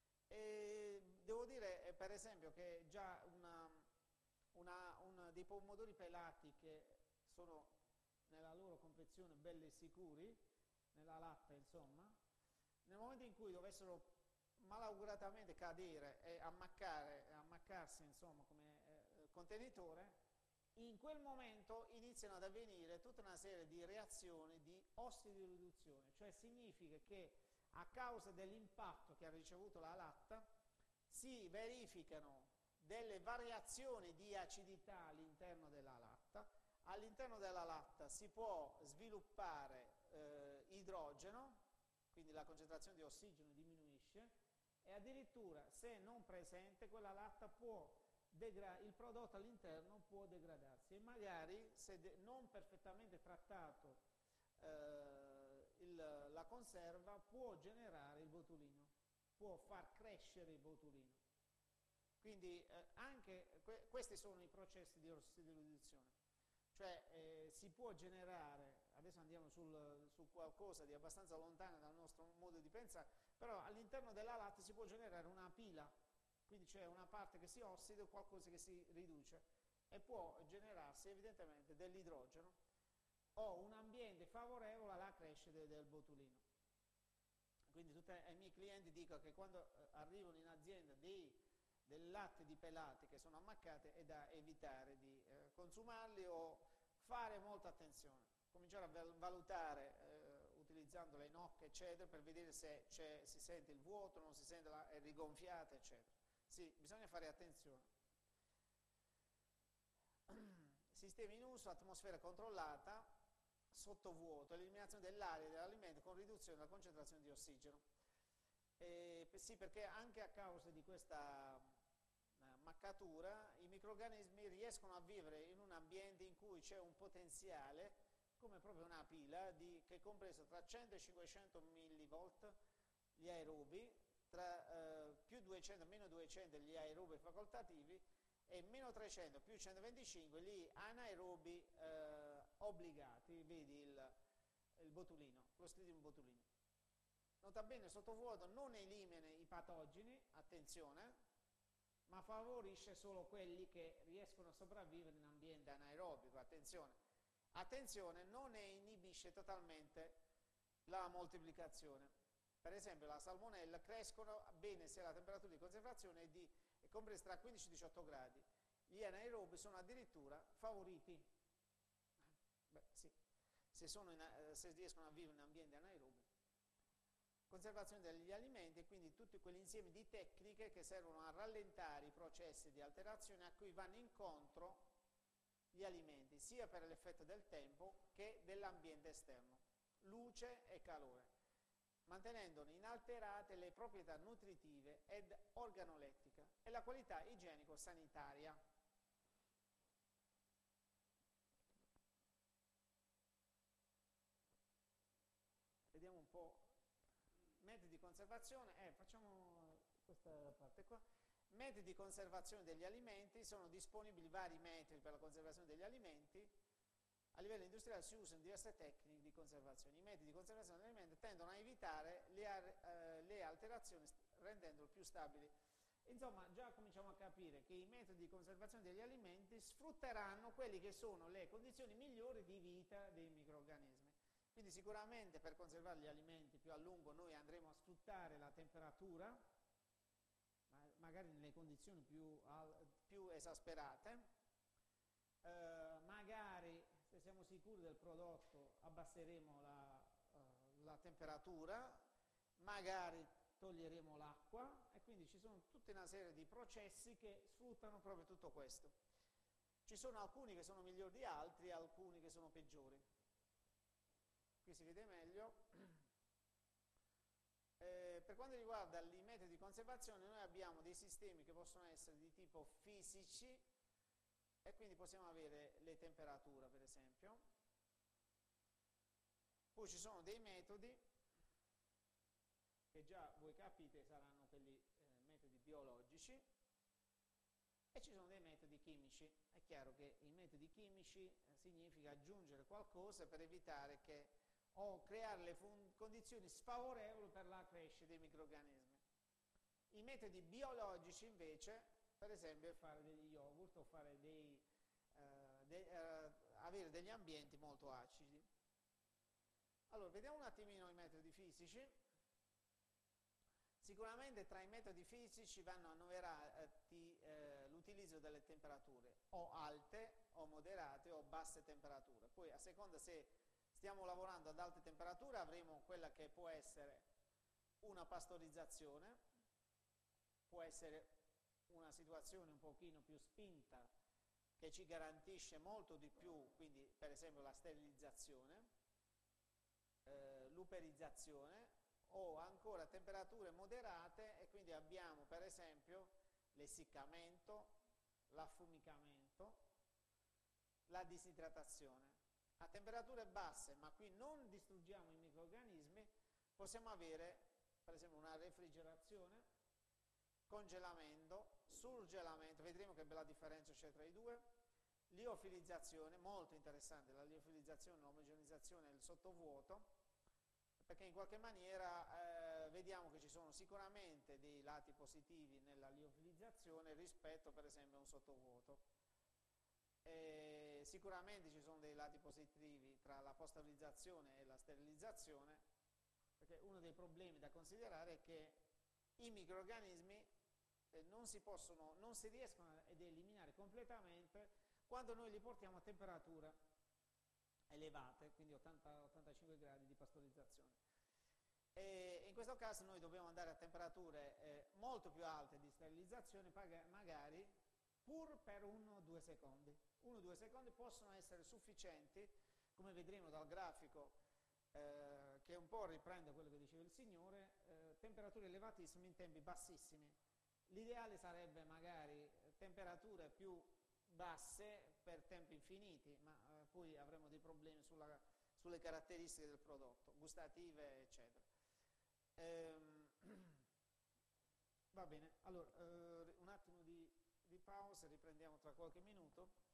E devo dire eh, per esempio che già una, una, una dei pomodori pelati che sono nella loro confezione belli e sicuri, nella latta insomma, nel momento in cui dovessero malauguratamente cadere e ammaccare, ammaccarsi insomma come eh, contenitore, in quel momento iniziano ad avvenire tutta una serie di reazioni di ossidoriduzione, cioè significa che a causa dell'impatto che ha ricevuto la latta si verificano delle variazioni di acidità all'interno della latta, all'interno della latta si può sviluppare eh, idrogeno, quindi la concentrazione di ossigeno diminuisce e addirittura se non presente quella latta può il prodotto all'interno può degradarsi e magari se non perfettamente trattato eh, il, la conserva può generare il botulino, può far crescere il botulino. Quindi eh, anche que questi sono i processi di ossidoriduzione, cioè eh, si può generare, adesso andiamo sul, su qualcosa di abbastanza lontano dal nostro modo di pensare, però all'interno della latta si può generare una pila, quindi c'è una parte che si ossida e qualcosa che si riduce e può generarsi evidentemente dell'idrogeno o un ambiente favorevole alla crescita del botulino. Quindi tutti ai miei clienti dico che quando eh, arrivano in azienda dei, del latte di pelati che sono ammaccate è da evitare di eh, consumarli o fare molta attenzione, cominciare a valutare eh, utilizzando le nocche eccetera per vedere se si sente il vuoto, non si sente, la, è rigonfiata eccetera. Sì, bisogna fare attenzione. Sistemi in uso, atmosfera controllata, sottovuoto, eliminazione dell'aria e dell'alimento con riduzione della concentrazione di ossigeno. Eh, sì, perché anche a causa di questa eh, maccatura i microrganismi riescono a vivere in un ambiente in cui c'è un potenziale, come proprio una pila, di, che è compreso tra cento e cinquecento millivolt gli aerobi, tra eh, più duecento e meno duecento gli aerobi facoltativi e meno trecento più centoventicinque gli anaerobi eh, obbligati, vedi il, il botulino, Clostridium botulinum. Nota bene, sottovuoto non elimina i patogeni, attenzione, ma favorisce solo quelli che riescono a sopravvivere in ambiente anaerobico. Attenzione, attenzione, non ne inibisce totalmente la moltiplicazione. Per esempio la salmonella crescono bene se la temperatura di conservazione è, di, è compresa tra quindici e diciotto gradi. Gli anaerobi sono addirittura favoriti. Beh, sì, se, sono in, eh, se riescono a vivere in ambiente anaerobi. Conservazione degli alimenti e quindi tutti quell'insieme di tecniche che servono a rallentare i processi di alterazione a cui vanno incontro gli alimenti, sia per l'effetto del tempo che dell'ambiente esterno, luce e calore, mantenendone inalterate le proprietà nutritive ed organolettiche e la qualità igienico-sanitaria. Vediamo un po'. Metodi di conservazione, eh, facciamo questa parte qua. Metodi di conservazione degli alimenti, sono disponibili vari metodi per la conservazione degli alimenti. A livello industriale si usano diverse tecniche di conservazione. I metodi di conservazione degli alimenti tendono a evitare le, eh, le alterazioni rendendolo più stabili. Insomma, già cominciamo a capire che i metodi di conservazione degli alimenti sfrutteranno quelle che sono le condizioni migliori di vita dei microrganismi. Quindi sicuramente per conservare gli alimenti più a lungo noi andremo a sfruttare la temperatura, magari nelle condizioni più, più esasperate, eh, magari se siamo sicuri del prodotto abbasseremo la, eh, la temperatura, magari toglieremo l'acqua e quindi ci sono tutta una serie di processi che sfruttano proprio tutto questo. Ci sono alcuni che sono migliori di altri, alcuni che sono peggiori. Qui si vede meglio. Eh, per quanto riguarda i metodi di conservazione, noi abbiamo dei sistemi che possono essere di tipo fisici e quindi possiamo avere le temperature, per esempio. Poi ci sono dei metodi che già voi capite saranno quelli eh, metodi biologici e ci sono dei metodi chimici. È chiaro che i metodi chimici eh, significa aggiungere qualcosa per evitare che o creare le condizioni sfavorevoli per la crescita dei microrganismi. I metodi biologici invece, per esempio, è fare degli yogurt o fare dei, eh, de, eh, avere degli ambienti molto acidi. Allora, vediamo un attimino i metodi fisici. Sicuramente tra i metodi fisici vanno annoverati eh, l'utilizzo delle temperature o alte o moderate o basse temperature. Poi a seconda se stiamo lavorando ad alte temperature avremo quella che può essere una pastorizzazione, può essere una situazione un pochino più spinta che ci garantisce molto di più, quindi per esempio la sterilizzazione, eh, l'uperizzazione o ancora temperature moderate e quindi abbiamo per esempio l'essiccamento, l'affumicamento, la disidratazione. A temperature basse, ma qui non distruggiamo i microrganismi, possiamo avere per esempio una refrigerazione, congelamento, surgelamento, vedremo che bella differenza c'è tra i due, liofilizzazione, molto interessante la liofilizzazione, l'omogenizzazione del sottovuoto, perché in qualche maniera eh, vediamo che ci sono sicuramente dei lati positivi nella liofilizzazione rispetto per esempio a un sottovuoto. E sicuramente ci sono dei lati positivi tra la pastorizzazione e la sterilizzazione, perché uno dei problemi da considerare è che i microrganismi eh, non si possono, non si riescono ad eliminare completamente quando noi li portiamo a temperature elevate, quindi ottanta ottantacinque gradi di pastorizzazione. E in questo caso noi dobbiamo andare a temperature eh, molto più alte di sterilizzazione, magari pur per uno o due secondi. uno o due secondi possono essere sufficienti, come vedremo dal grafico eh, che un po' riprende quello che diceva il signore, eh, temperature elevatissime in tempi bassissimi. L'ideale sarebbe magari temperature più basse per tempi infiniti, ma eh, poi avremo dei problemi sulla, sulle caratteristiche del prodotto, gustative, eccetera. Ehm, va bene, allora eh, un attimo di, di pausa, riprendiamo tra qualche minuto.